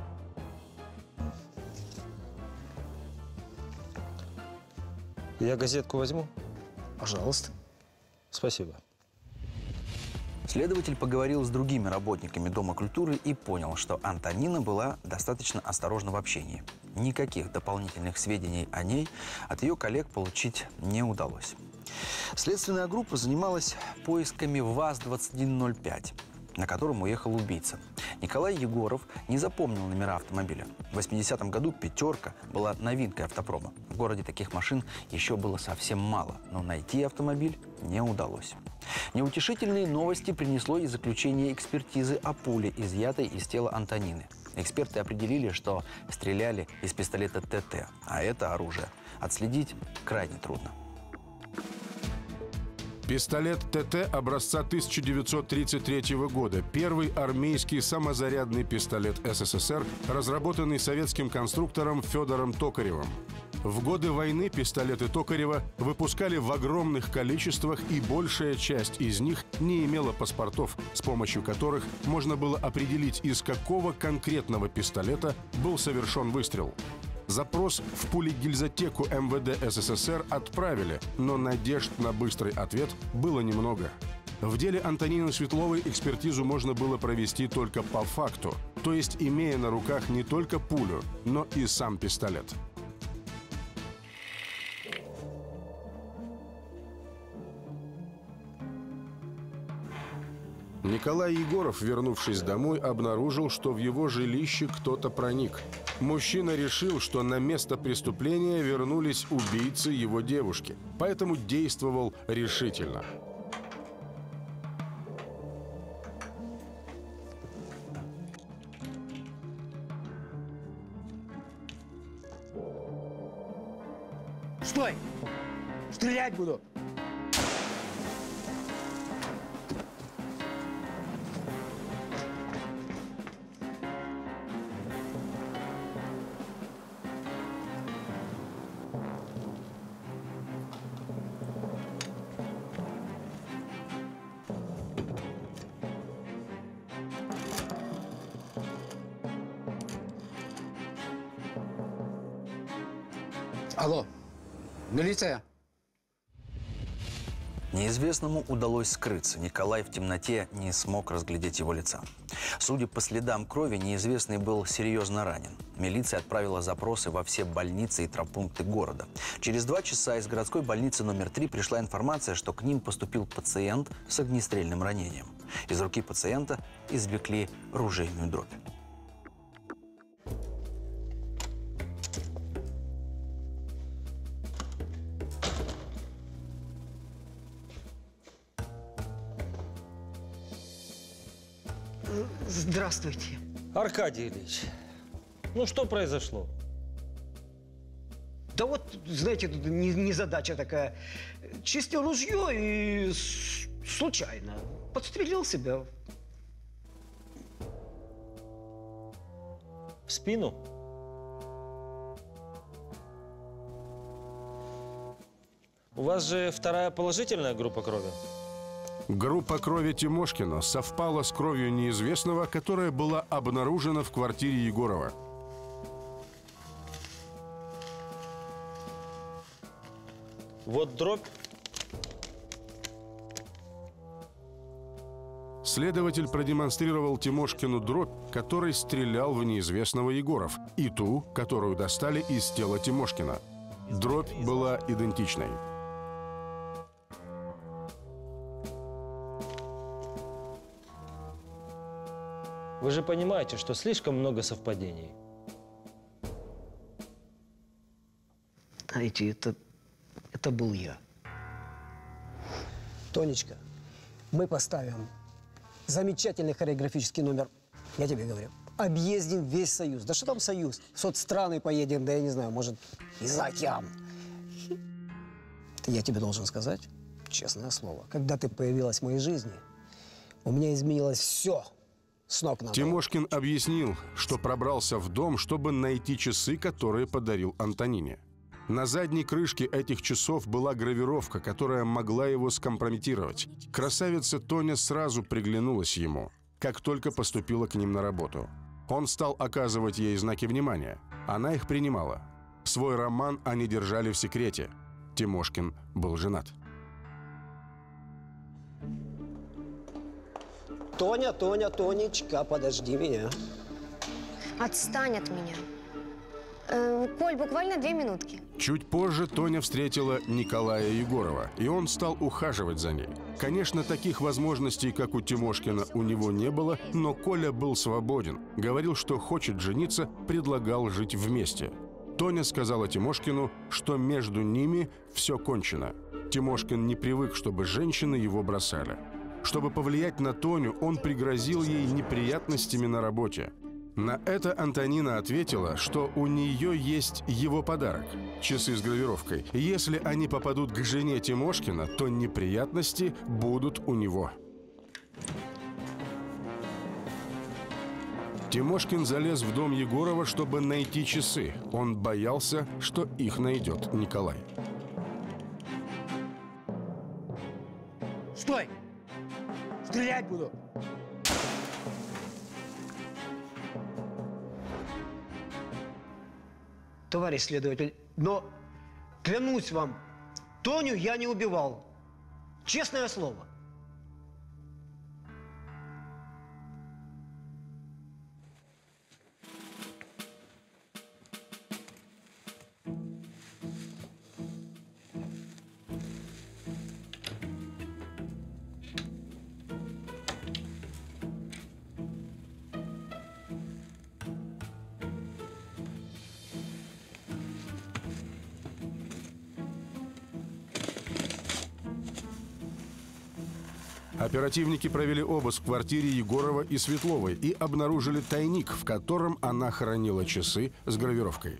Я газетку возьму? Пожалуйста. Спасибо. Следователь поговорил с другими работниками Дома культуры и понял, что Антонина была достаточно осторожна в общении. Никаких дополнительных сведений о ней от ее коллег получить не удалось. Следственная группа занималась поисками ВАЗ двадцать один ноль пять. на котором уехал убийца. Николай Егоров не запомнил номера автомобиля. В восьмидесятом году «пятерка» была новинкой автопрома. В городе таких машин еще было совсем мало, но найти автомобиль не удалось. Неутешительные новости принесло и заключение экспертизы о пуле, изъятой из тела Антонины. Эксперты определили, что стреляли из пистолета ТТ, а это оружие отследить крайне трудно. Пистолет ТТ образца тысяча девятьсот тридцать третьего года. Первый армейский самозарядный пистолет СССР, разработанный советским конструктором Федором Токаревым. В годы войны пистолеты Токарева выпускали в огромных количествах, и большая часть из них не имела паспортов, с помощью которых можно было определить, из какого конкретного пистолета был совершен выстрел. Запрос в пулегильзотеку эм вэ дэ эс эс эс эр отправили, но надежд на быстрый ответ было немного. В деле Антонины Светловой экспертизу можно было провести только по факту, то есть имея на руках не только пулю, но и сам пистолет. Николай Егоров, вернувшись домой, обнаружил, что в его жилище кто-то проник. Мужчина решил, что на место преступления вернулись убийцы его девушки, поэтому действовал решительно. Стой! Стрелять буду! Алло, милиция? Неизвестному удалось скрыться. Николай в темноте не смог разглядеть его лица. Судя по следам крови, неизвестный был серьезно ранен. Милиция отправила запросы во все больницы и травмпункты города. Через два часа из городской больницы номер три пришла информация, что к ним поступил пациент с огнестрельным ранением. Из руки пациента извлекли ружейную дробь. Здравствуйте. Аркадий Ильич, ну что произошло? Да вот, знаете, тут не, не задача такая. Чистил ружье и с- случайно подстрелил себя. В спину? У вас же вторая положительная группа крови? Группа крови Тимошкина совпала с кровью неизвестного, которая была обнаружена в квартире Егорова. Вот дробь. Следователь продемонстрировал Тимошкину дробь, которой стрелял в неизвестного Егоров, и ту, которую достали из тела Тимошкина. Дробь была идентичной. Вы же понимаете, что слишком много совпадений. Знаете, это, это был я. Тонечка, мы поставим замечательный хореографический номер. Я тебе говорю. Объездим весь Союз. Да что там Союз? В соцстраны поедем, да я не знаю, может, и за океан. Я тебе должен сказать, честное слово, когда ты появилась в моей жизни, у меня изменилось все. С ног на голову. Тимошкин объяснил, что пробрался в дом, чтобы найти часы, которые подарил Антонине. На задней крышке этих часов была гравировка, которая могла его скомпрометировать. Красавица Тоня сразу приглянулась ему, как только поступила к ним на работу. Он стал оказывать ей знаки внимания. Она их принимала. Свой роман они держали в секрете. Тимошкин был женат. Тоня, Тоня, Тонечка, подожди меня. Отстань от меня. Э, Коль, буквально две минутки. Чуть позже Тоня встретила Николая Егорова, и он стал ухаживать за ней. Конечно, таких возможностей, как у Тимошкина, у него не было, но Коля был свободен. Говорил, что хочет жениться, предлагал жить вместе. Тоня сказала Тимошкину, что между ними все кончено. Тимошкин не привык, чтобы женщины его бросали. Чтобы повлиять на Тоню, он пригрозил ей неприятностями на работе. На это Антонина ответила, что у нее есть его подарок – часы с гравировкой. Если они попадут к жене Тимошкина, то неприятности будут у него. Тимошкин залез в дом Егорова, чтобы найти часы. Он боялся, что их найдет Николай. Стой! Стрелять буду! Товарищ следователь, но клянусь вам, Тоню я не убивал. Честное слово. Оперативники провели обыск в квартире Егорова и Светловой и обнаружили тайник, в котором она хранила часы с гравировкой.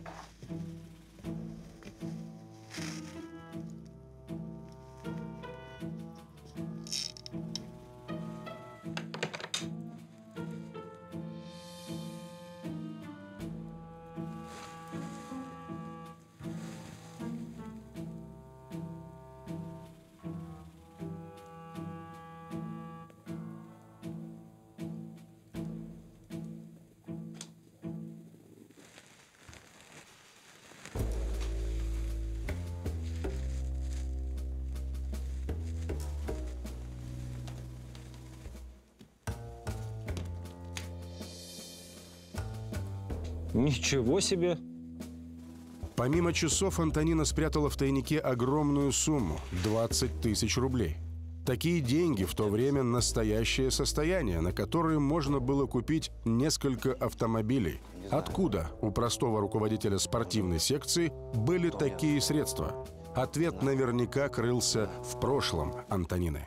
Ничего себе! Помимо часов, Антонина спрятала в тайнике огромную сумму – двадцать тысяч рублей. Такие деньги в то время – настоящее состояние, на которые можно было купить несколько автомобилей. Откуда у простого руководителя спортивной секции были такие средства? Ответ наверняка крылся в прошлом Антонины.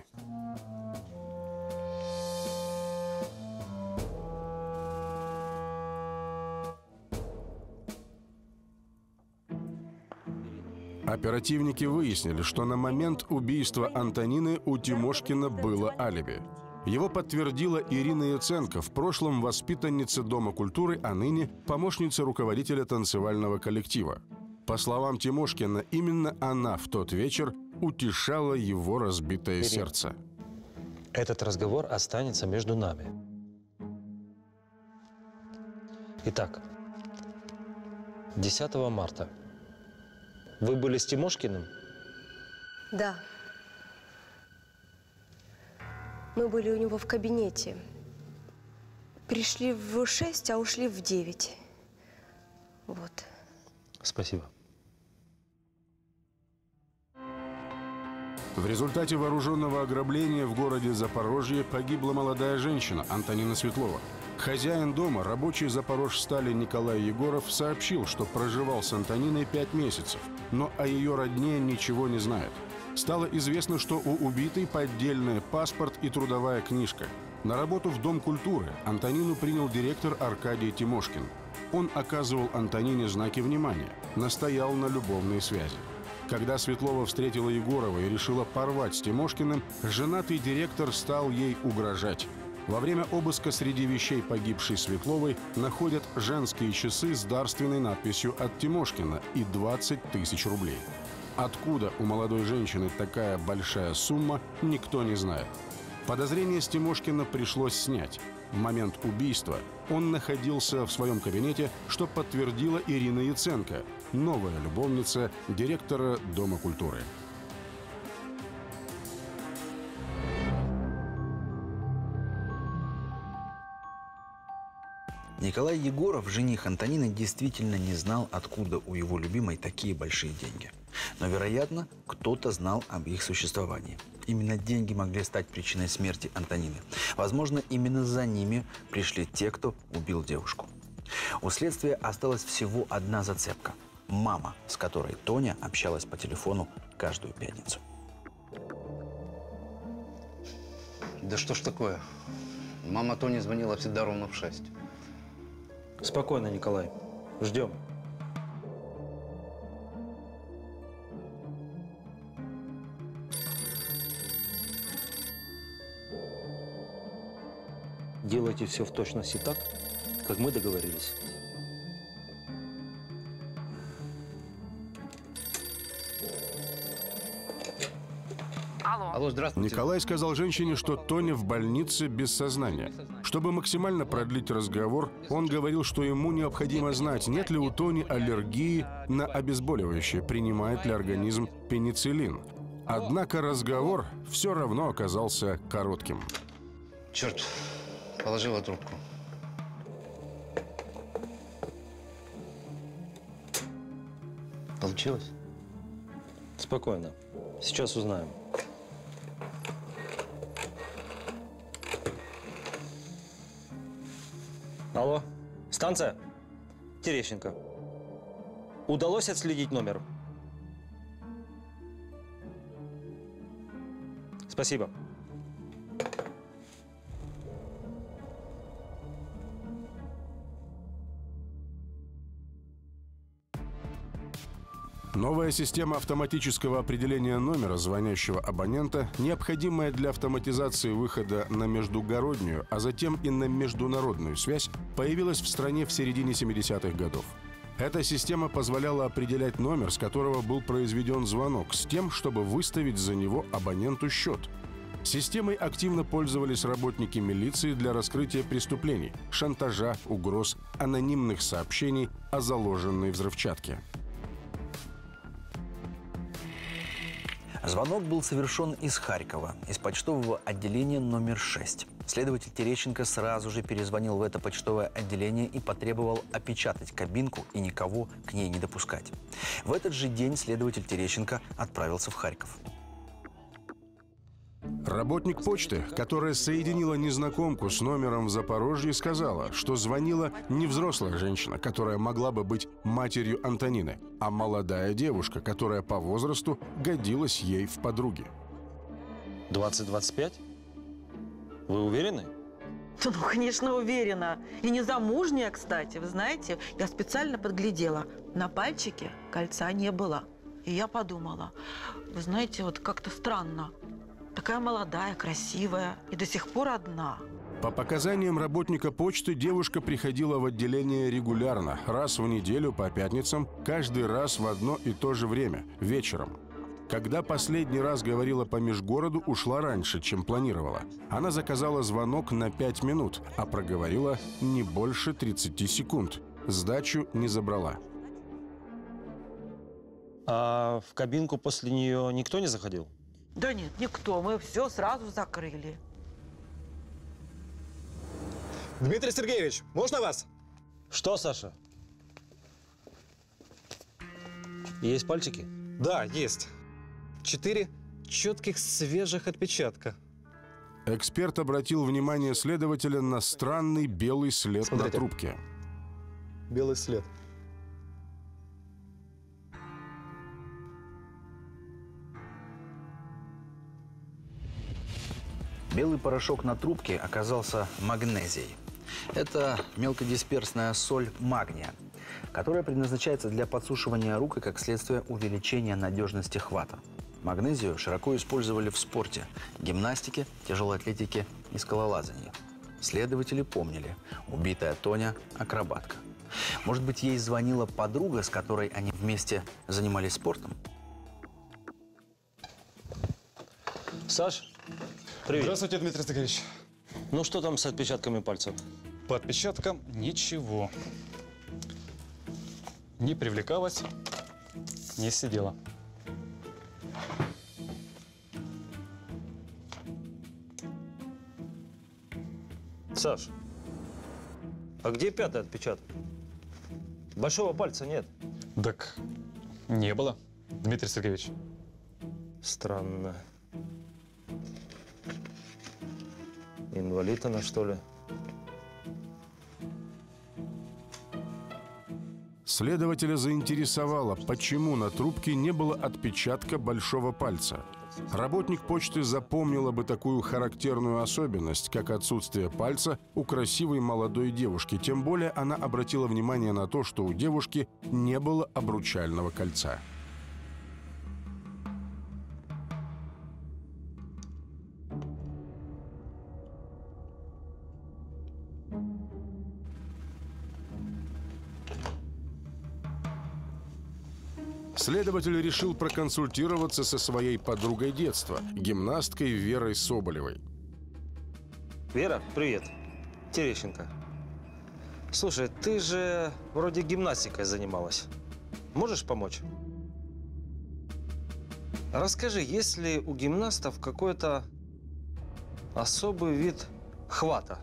Оперативники выяснили, что на момент убийства Антонины у Тимошкина было алиби. Его подтвердила Ирина Яценко, в прошлом воспитанница Дома культуры, а ныне помощница руководителя танцевального коллектива. По словам Тимошкина, именно она в тот вечер утешала его разбитое Ирина, сердце. Этот разговор останется между нами. Итак, десятого марта вы были с Тимошкиным? Да. Мы были у него в кабинете. Пришли в шесть, а ушли в девять. Вот. Спасибо. В результате вооруженного ограбления в городе Запорожье погибла молодая женщина Антонина Светлова. Хозяин дома, рабочий Запорожстали Николай Егоров, сообщил, что проживал с Антониной пять месяцев, но о ее родне ничего не знает. Стало известно, что у убитой поддельный паспорт и трудовая книжка. На работу в Дом культуры Антонину принял директор Аркадий Тимошкин. Он оказывал Антонине знаки внимания, настоял на любовной связи. Когда Светлова встретила Егорова и решила порвать с Тимошкиным, женатый директор стал ей угрожать. Во время обыска среди вещей погибшей Светловой находят женские часы с дарственной надписью от Тимошкина и двадцать тысяч рублей. Откуда у молодой женщины такая большая сумма, никто не знает. Подозрение с Тимошкина пришлось снять. В момент убийства он находился в своем кабинете, что подтвердила Ирина Яценко, новая любовница директора Дома культуры. Николай Егоров, жених Антонины, действительно не знал, откуда у его любимой такие большие деньги. Но, вероятно, кто-то знал об их существовании. Именно деньги могли стать причиной смерти Антонины. Возможно, именно за ними пришли те, кто убил девушку. У следствия осталась всего одна зацепка – мама, с которой Тоня общалась по телефону каждую пятницу. Да что ж такое? Мама Тони звонила всегда ровно в шесть. Спокойно, Николай. Ждем. Делайте все в точности так, как мы договорились. Алло. Алло, здравствуйте. Николай сказал женщине, что Тоня в больнице без сознания. Чтобы максимально продлить разговор, он говорил, что ему необходимо знать, нет ли у Тони аллергии на обезболивающее, принимает ли организм пенициллин. Однако разговор все равно оказался коротким. Черт, положила трубку. Получилось? Спокойно. Сейчас узнаем. Алло, станция? Терещенко. Удалось отследить номер? Спасибо. Новая система автоматического определения номера звонящего абонента, необходимая для автоматизации выхода на междугороднюю, а затем и на международную связь, появилась в стране в середине семидесятых годов. Эта система позволяла определять номер, с которого был произведен звонок, с тем, чтобы выставить за него абоненту счет. Системой активно пользовались работники милиции для раскрытия преступлений, шантажа, угроз, анонимных сообщений о заложенной взрывчатке. Звонок был совершен из Харькова, из почтового отделения номер шесть. Следователь Терещенко сразу же перезвонил в это почтовое отделение и потребовал опечатать кабинку и никого к ней не допускать. В этот же день следователь Терещенко отправился в Харьков. Работник почты, которая соединила незнакомку с номером в Запорожье, сказала, что звонила не взрослая женщина, которая могла бы быть матерью Антонины, а молодая девушка, которая по возрасту годилась ей в подруги. двадцать двадцать пять? Вы уверены? Ну, конечно, уверена. И не замужняя, кстати. Вы знаете, я специально подглядела. На пальчике кольца не было. И я подумала, вы знаете, вот как-то странно. Такая молодая, красивая и до сих пор одна. По показаниям работника почты, девушка приходила в отделение регулярно, раз в неделю по пятницам, каждый раз в одно и то же время, вечером. Когда последний раз говорила по межгороду, ушла раньше, чем планировала. Она заказала звонок на пять минут, а проговорила не больше тридцати секунд. Сдачу не забрала. А в кабинку после нее никто не заходил? Да нет, никто. Мы все сразу закрыли. Дмитрий Сергеевич, можно вас? Что, Саша? Есть пальчики? Да, есть. Четыре четких свежих отпечатка. Эксперт обратил внимание следователя на странный белый след Смотрите. на трубке. Белый след. Белый порошок на трубке оказался магнезией. Это мелкодисперсная соль магния, которая предназначается для подсушивания рук и, как следствие, увеличения надежности хвата. Магнезию широко использовали в спорте, гимнастике, тяжелой атлетике и скалолазании. Следователи помнили, убитая Тоня – акробатка. Может быть, ей звонила подруга, с которой они вместе занимались спортом? Саш, привет. Здравствуйте, Дмитрий Сергеевич. Ну, что там с отпечатками пальцев? По отпечаткам ничего. Не привлекалась, не сидела. Саш, А где пятый отпечаток? Большого пальца нет. Так не было, Дмитрий Сергеевич. Странно. Инвалид она, что ли? Следователя заинтересовало, почему на трубке не было отпечатка большого пальца. Работник почты запомнила бы такую характерную особенность, как отсутствие пальца у красивой молодой девушки. Тем более она обратила внимание на то, что у девушки не было обручального кольца. Следователь решил проконсультироваться со своей подругой детства, гимнасткой Верой Соболевой. Вера, привет. Терещенко. Слушай, ты же вроде гимнастикой занималась. Можешь помочь? Расскажи, есть ли у гимнастов какой-то особый вид хвата?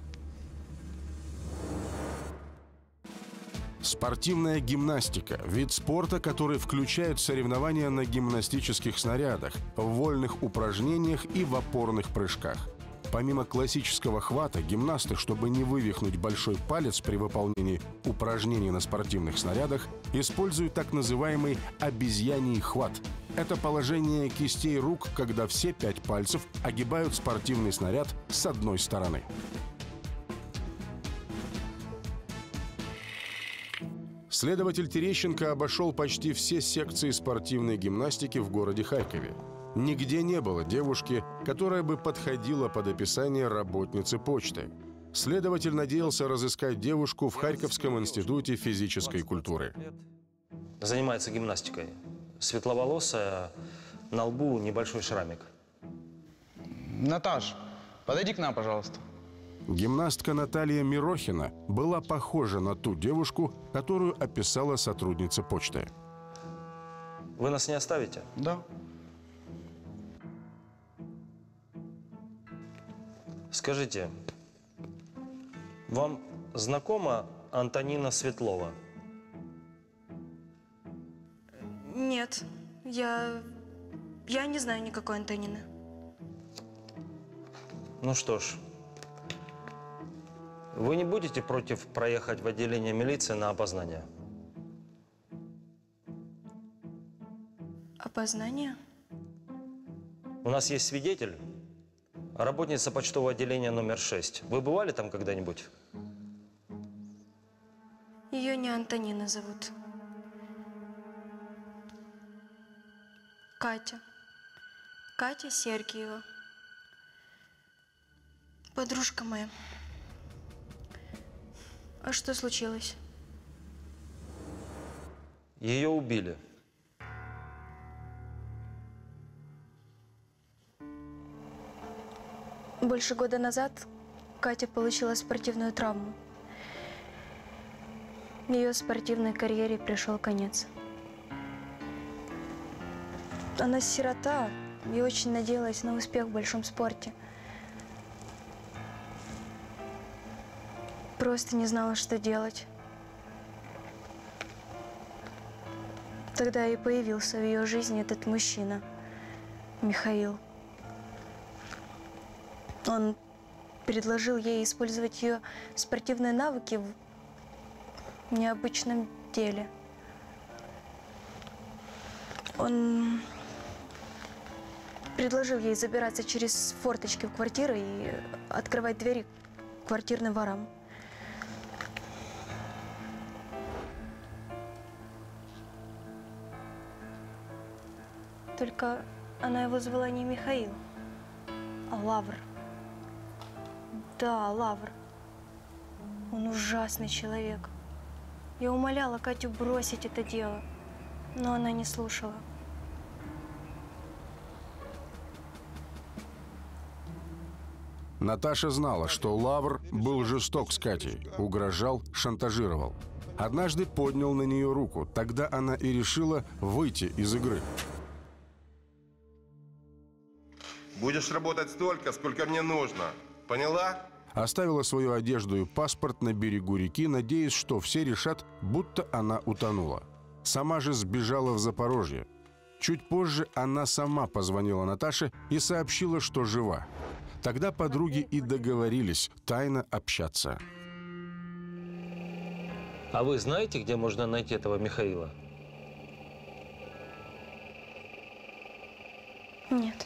Спортивная гимнастика – вид спорта, который включает соревнования на гимнастических снарядах, в вольных упражнениях и в опорных прыжках. Помимо классического хвата, гимнасты, чтобы не вывихнуть большой палец при выполнении упражнений на спортивных снарядах, используют так называемый обезьяний хват. Это положение кистей рук, когда все пять пальцев огибают спортивный снаряд с одной стороны. Следователь Терещенко обошел почти все секции спортивной гимнастики в городе Харькове. Нигде не было девушки, которая бы подходила под описание работницы почты. Следователь надеялся разыскать девушку в Харьковском институте физической культуры. Занимается гимнастикой. Светловолосая, на лбу небольшой шрамик. Наташ, подойди к нам, пожалуйста. Гимнастка Наталья Мирохина была похожа на ту девушку, которую описала сотрудница почты. Вы нас не оставите? Да. Скажите, вам знакома Антонина Светлова? Нет, я... я не знаю никакой Антонины. Ну что ж, вы не будете против проехать в отделение милиции на опознание? Опознание? У нас есть свидетель, работница почтового отделения номер шесть. Вы бывали там когда-нибудь? Ее не Антонина зовут. Катя. Катя Сергеева. Подружка моя. А что случилось? Ее убили. Больше года назад Катя получила спортивную травму. Ее спортивной карьере пришел конец. Она сирота и очень надеялась на успех в большом спорте. Просто не знала, что делать. Тогда и появился в ее жизни этот мужчина, Михаил. Он предложил ей использовать ее спортивные навыки в необычном деле. Он предложил ей забираться через форточки в квартиру и открывать двери квартирным ворам. Только она его звала не Михаил, а Лавр. Да, Лавр. Он ужасный человек. Я умоляла Катю бросить это дело, но она не слушала. Наташа знала, что Лавр был жесток с Катей, угрожал, шантажировал. Однажды поднял на нее руку. Тогда она и решила выйти из игры. Будешь работать столько, сколько мне нужно. Поняла? Оставила свою одежду и паспорт на берегу реки, надеясь, что все решат, будто она утонула. Сама же сбежала в Запорожье. Чуть позже она сама позвонила Наташе и сообщила, что жива. Тогда подруги и договорились тайно общаться. А вы знаете, где можно найти этого Михаила? Нет.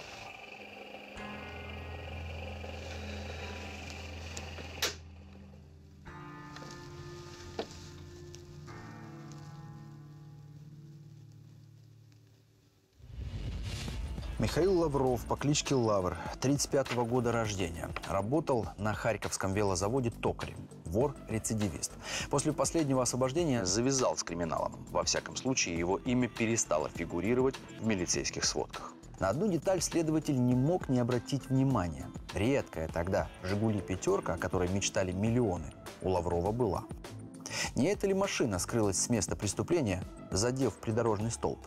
Михаил Лавров по кличке Лавр, тридцать пятого года рождения. Работал на Харьковском велозаводе токарем. Вор-рецидивист. После последнего освобождения завязал с криминалом. Во всяком случае, его имя перестало фигурировать в милицейских сводках. На одну деталь следователь не мог не обратить внимания. Редкая тогда «Жигули пятерка», о которой мечтали миллионы, у Лаврова была. Не эта ли машина скрылась с места преступления, задев придорожный столб?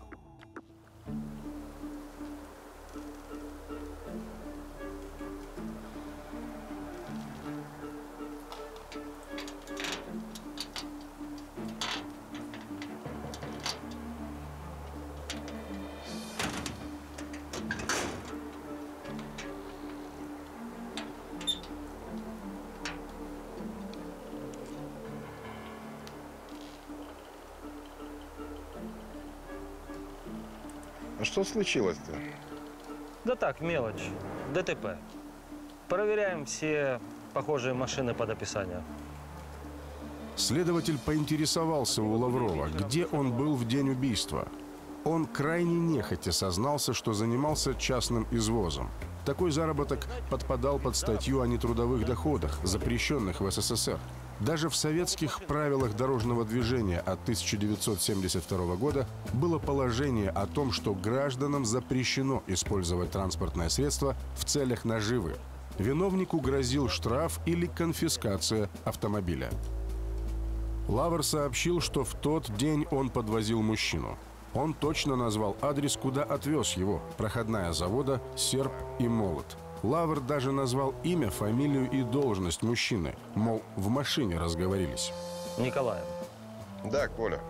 А что случилось-то? Да так, мелочь. ДТП. Проверяем все похожие машины под описание. Следователь поинтересовался у Лаврова, где он был в день убийства. Он крайне нехотя сознался, что занимался частным извозом. Такой заработок подпадал под статью о нетрудовых доходах, запрещенных в СССР. Даже в советских правилах дорожного движения от тысяча девятьсот семьдесят второго года было положение о том, что гражданам запрещено использовать транспортное средство в целях наживы. Виновнику грозил штраф или конфискация автомобиля. Лавр сообщил, что в тот день он подвозил мужчину. Он точно назвал адрес, куда отвез его – проходная завода «Серп и молот». Лавр даже назвал имя, фамилию и должность мужчины. Мол, в машине разговорились. Николаев. Да, Коля.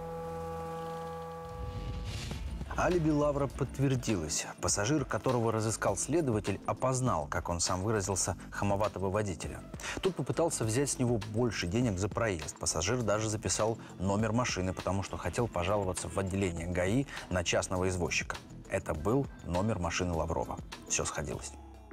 Алиби Лавра подтвердилось. Пассажир, которого разыскал следователь, опознал, как он сам выразился, хамоватого водителя. Тот попытался взять с него больше денег за проезд. Пассажир даже записал номер машины, потому что хотел пожаловаться в отделение ГАИ на частного извозчика. Это был номер машины Лаврова. Все сходилось.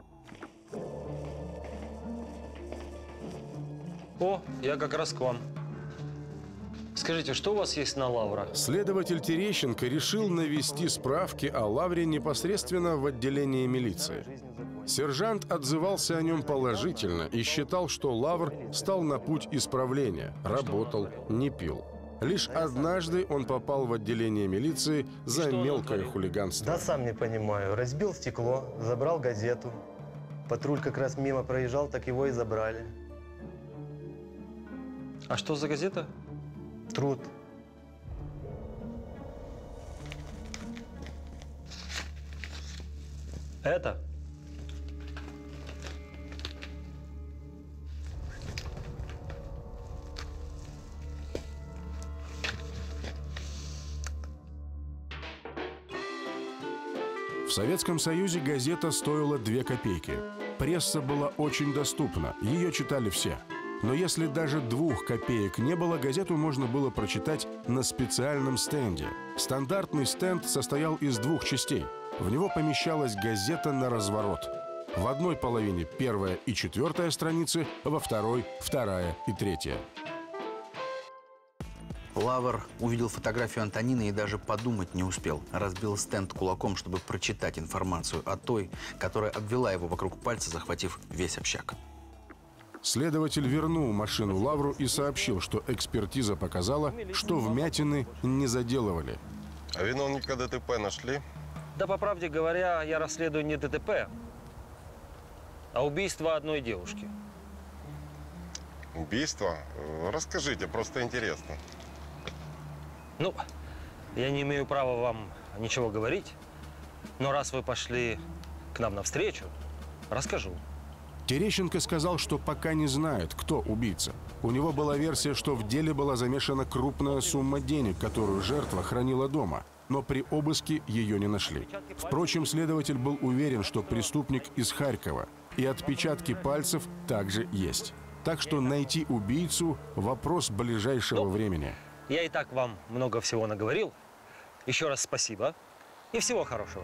О, я как раз к вам. Скажите, что у вас есть на Лавра? Следователь Терещенко решил навести справки о Лавре непосредственно в отделении милиции. Сержант отзывался о нем положительно и считал, что Лавр стал на путь исправления, работал, не пил. Лишь однажды он попал в отделение милиции за мелкое хулиганство. Да сам не понимаю. Разбил стекло, забрал газету. Патруль как раз мимо проезжал, так его и забрали. А что за газета? Труд. Это? В Советском Союзе газета стоила две копейки. Пресса была очень доступна, ее читали все. Но если даже двух копеек не было, газету можно было прочитать на специальном стенде. Стандартный стенд состоял из двух частей. В него помещалась газета на разворот. В одной половине первая и четвертая страницы, во второй – вторая и третья. Лавр увидел фотографию Антонины и даже подумать не успел. Разбил стенд кулаком, чтобы прочитать информацию о той, которая обвела его вокруг пальца, захватив весь общак. Следователь вернул машину Лавру и сообщил, что экспертиза показала, что вмятины не заделывали. А виновника ДТП нашли? Да, по правде говоря, я расследую не ДТП, а убийство одной девушки. Убийство? Расскажите, просто интересно. Ну, я не имею права вам ничего говорить, но раз вы пошли к нам навстречу, расскажу. Терещенко сказал, что пока не знает, кто убийца. У него была версия, что в деле была замешана крупная сумма денег, которую жертва хранила дома, но при обыске ее не нашли. Впрочем, следователь был уверен, что преступник из Харькова, и отпечатки пальцев также есть. Так что найти убийцу – вопрос ближайшего времени. Я и так вам много всего наговорил. Еще раз спасибо и всего хорошего.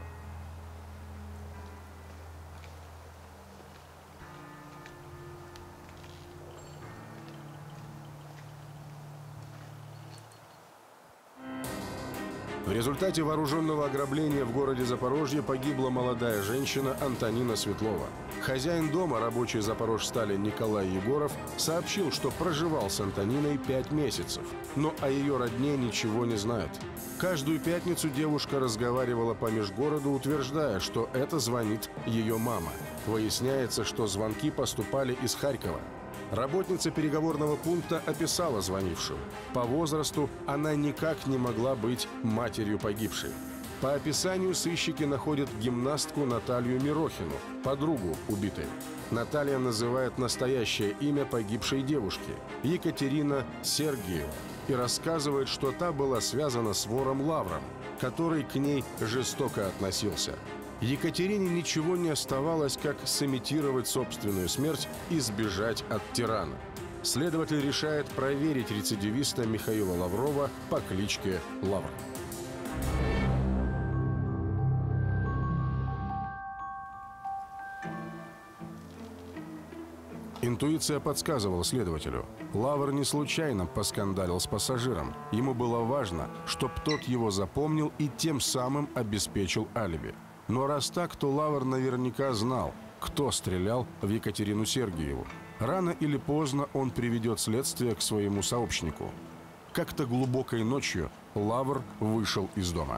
В результате вооруженного ограбления в городе Запорожье погибла молодая женщина Антонина Светлова. Хозяин дома, рабочий Запорожстали Николай Егоров, сообщил, что проживал с Антониной пять месяцев, но о ее родне ничего не знает. Каждую пятницу девушка разговаривала по межгороду, утверждая, что это звонит ее мама. Выясняется, что звонки поступали из Харькова. Работница переговорного пункта описала звонившую. По возрасту она никак не могла быть матерью погибшей. По описанию сыщики находят гимнастку Наталью Мирохину, подругу убитой. Наталья называет настоящее имя погибшей девушки – Екатерина Сергиева, и рассказывает, что та была связана с вором Лавром, который к ней жестоко относился. Екатерине ничего не оставалось, как сымитировать собственную смерть и сбежать от тирана. Следователь решает проверить рецидивиста Михаила Лаврова по кличке Лавр. Интуиция подсказывала следователю. Лавр не случайно поскандалил с пассажиром. Ему было важно, чтоб тот его запомнил и тем самым обеспечил алиби. Но раз так, то Лавр наверняка знал, кто стрелял в Екатерину Сергиеву. Рано или поздно он приведет следствие к своему сообщнику. Как-то глубокой ночью Лавр вышел из дома.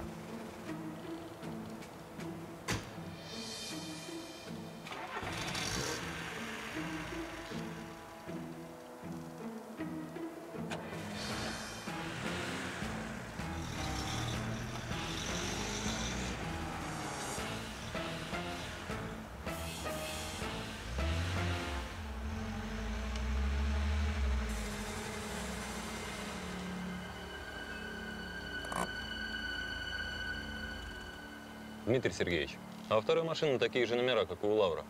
Дмитрий Сергеевич, а у второй машины такие же номера, как и у Лавра.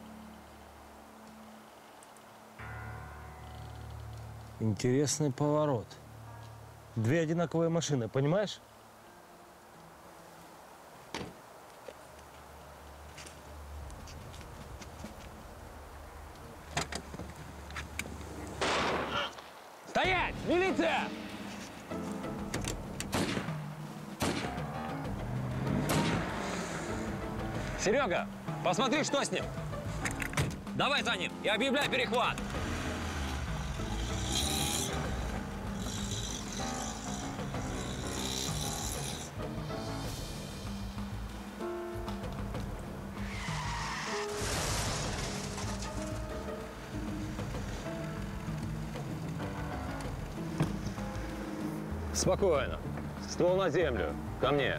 Интересный поворот. Две одинаковые машины, понимаешь? Стоять! Милиция! Серега, посмотри, что с ним. Давай за ним и объявляй перехват. Спокойно. Ствол на землю. Ко мне.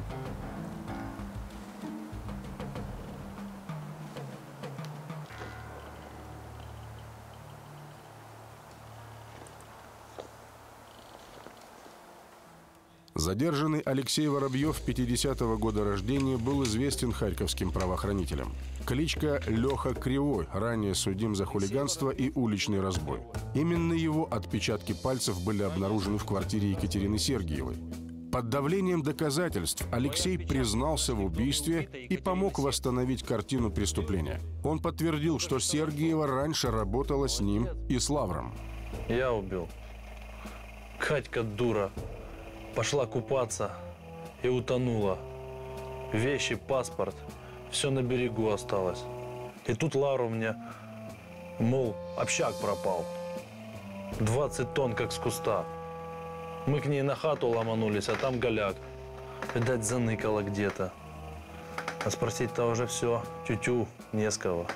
Задержанный Алексей Воробьев, пятидесятого года рождения, был известен харьковским правоохранителям. Кличка Леха Кривой, ранее судим за хулиганство и уличный разбой. Именно его отпечатки пальцев были обнаружены в квартире Екатерины Сергиевой. Под давлением доказательств Алексей признался в убийстве и помог восстановить картину преступления. Он подтвердил, что Сергиева раньше работала с ним и с Лавром. Я убил. Катька дура. Пошла купаться и утонула. Вещи, паспорт, все на берегу осталось. И тут Лавр мне, мол, общак пропал. двадцать тонн, как с куста. Мы к ней на хату ломанулись, а там голяк. Видать, заныкала где-то. А спросить-то уже все, тю-тю, не с кого.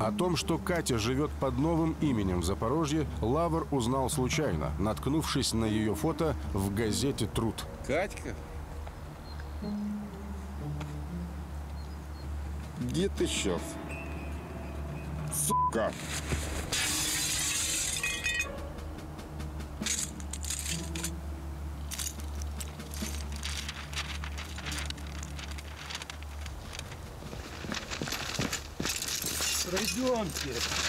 О том, что Катя живет под новым именем в Запорожье, Лавр узнал случайно, наткнувшись на ее фото в газете «Труд». Катька? Где ты сейчас? Сука! Пройдемте.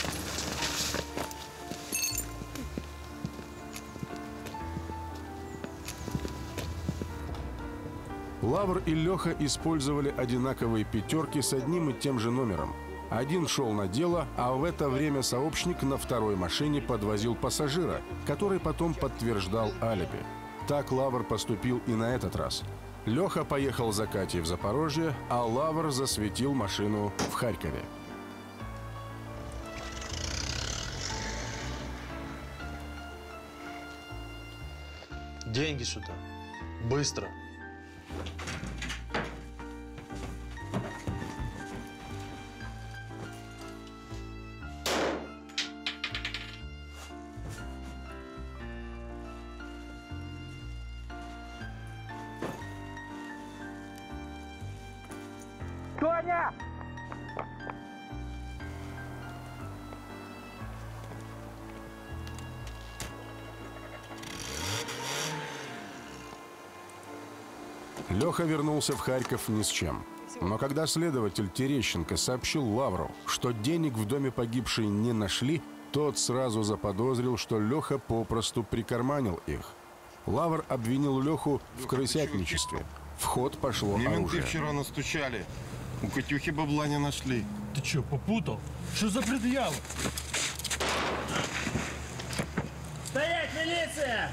Лавр и Леха использовали одинаковые пятерки с одним и тем же номером. Один шел на дело, а в это время сообщник на второй машине подвозил пассажира, который потом подтверждал алиби. Так Лавр поступил и на этот раз. Леха поехал за Катей в Запорожье, а Лавр засветил машину в Харькове. Деньги сюда. Быстро. Тоня! Леха вернулся в Харьков ни с чем. Но когда следователь Терещенко сообщил Лавру, что денег в доме погибшей не нашли, тот сразу заподозрил, что Леха попросту прикарманил их. Лавр обвинил Леху в крысятничестве. В ход пошло Мне менты оружие. вчера настучали. У Катюхи бабла не нашли. Ты что, попутал? Что за предъявы? Стоять, милиция!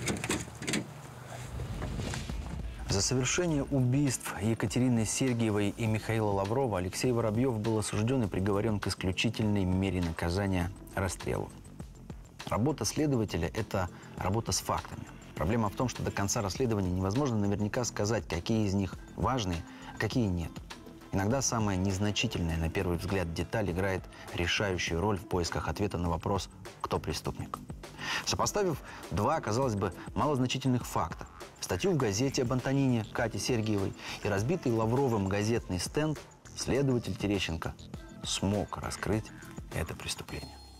За совершение убийств Екатерины Сергиевой и Михаила Лаврова Алексей Воробьев был осужден и приговорен к исключительной мере наказания – расстрелу. Работа следователя – это работа с фактами. Проблема в том, что до конца расследования невозможно наверняка сказать, какие из них важные, а какие нет. Иногда самая незначительная, на первый взгляд, деталь играет решающую роль в поисках ответа на вопрос «Кто преступник?». Сопоставив два, казалось бы, малозначительных факта – статью в газете об Антонине Кате Сергиевой и разбитый Лавровым газетный стенд, следователь Терещенко смог раскрыть это преступление.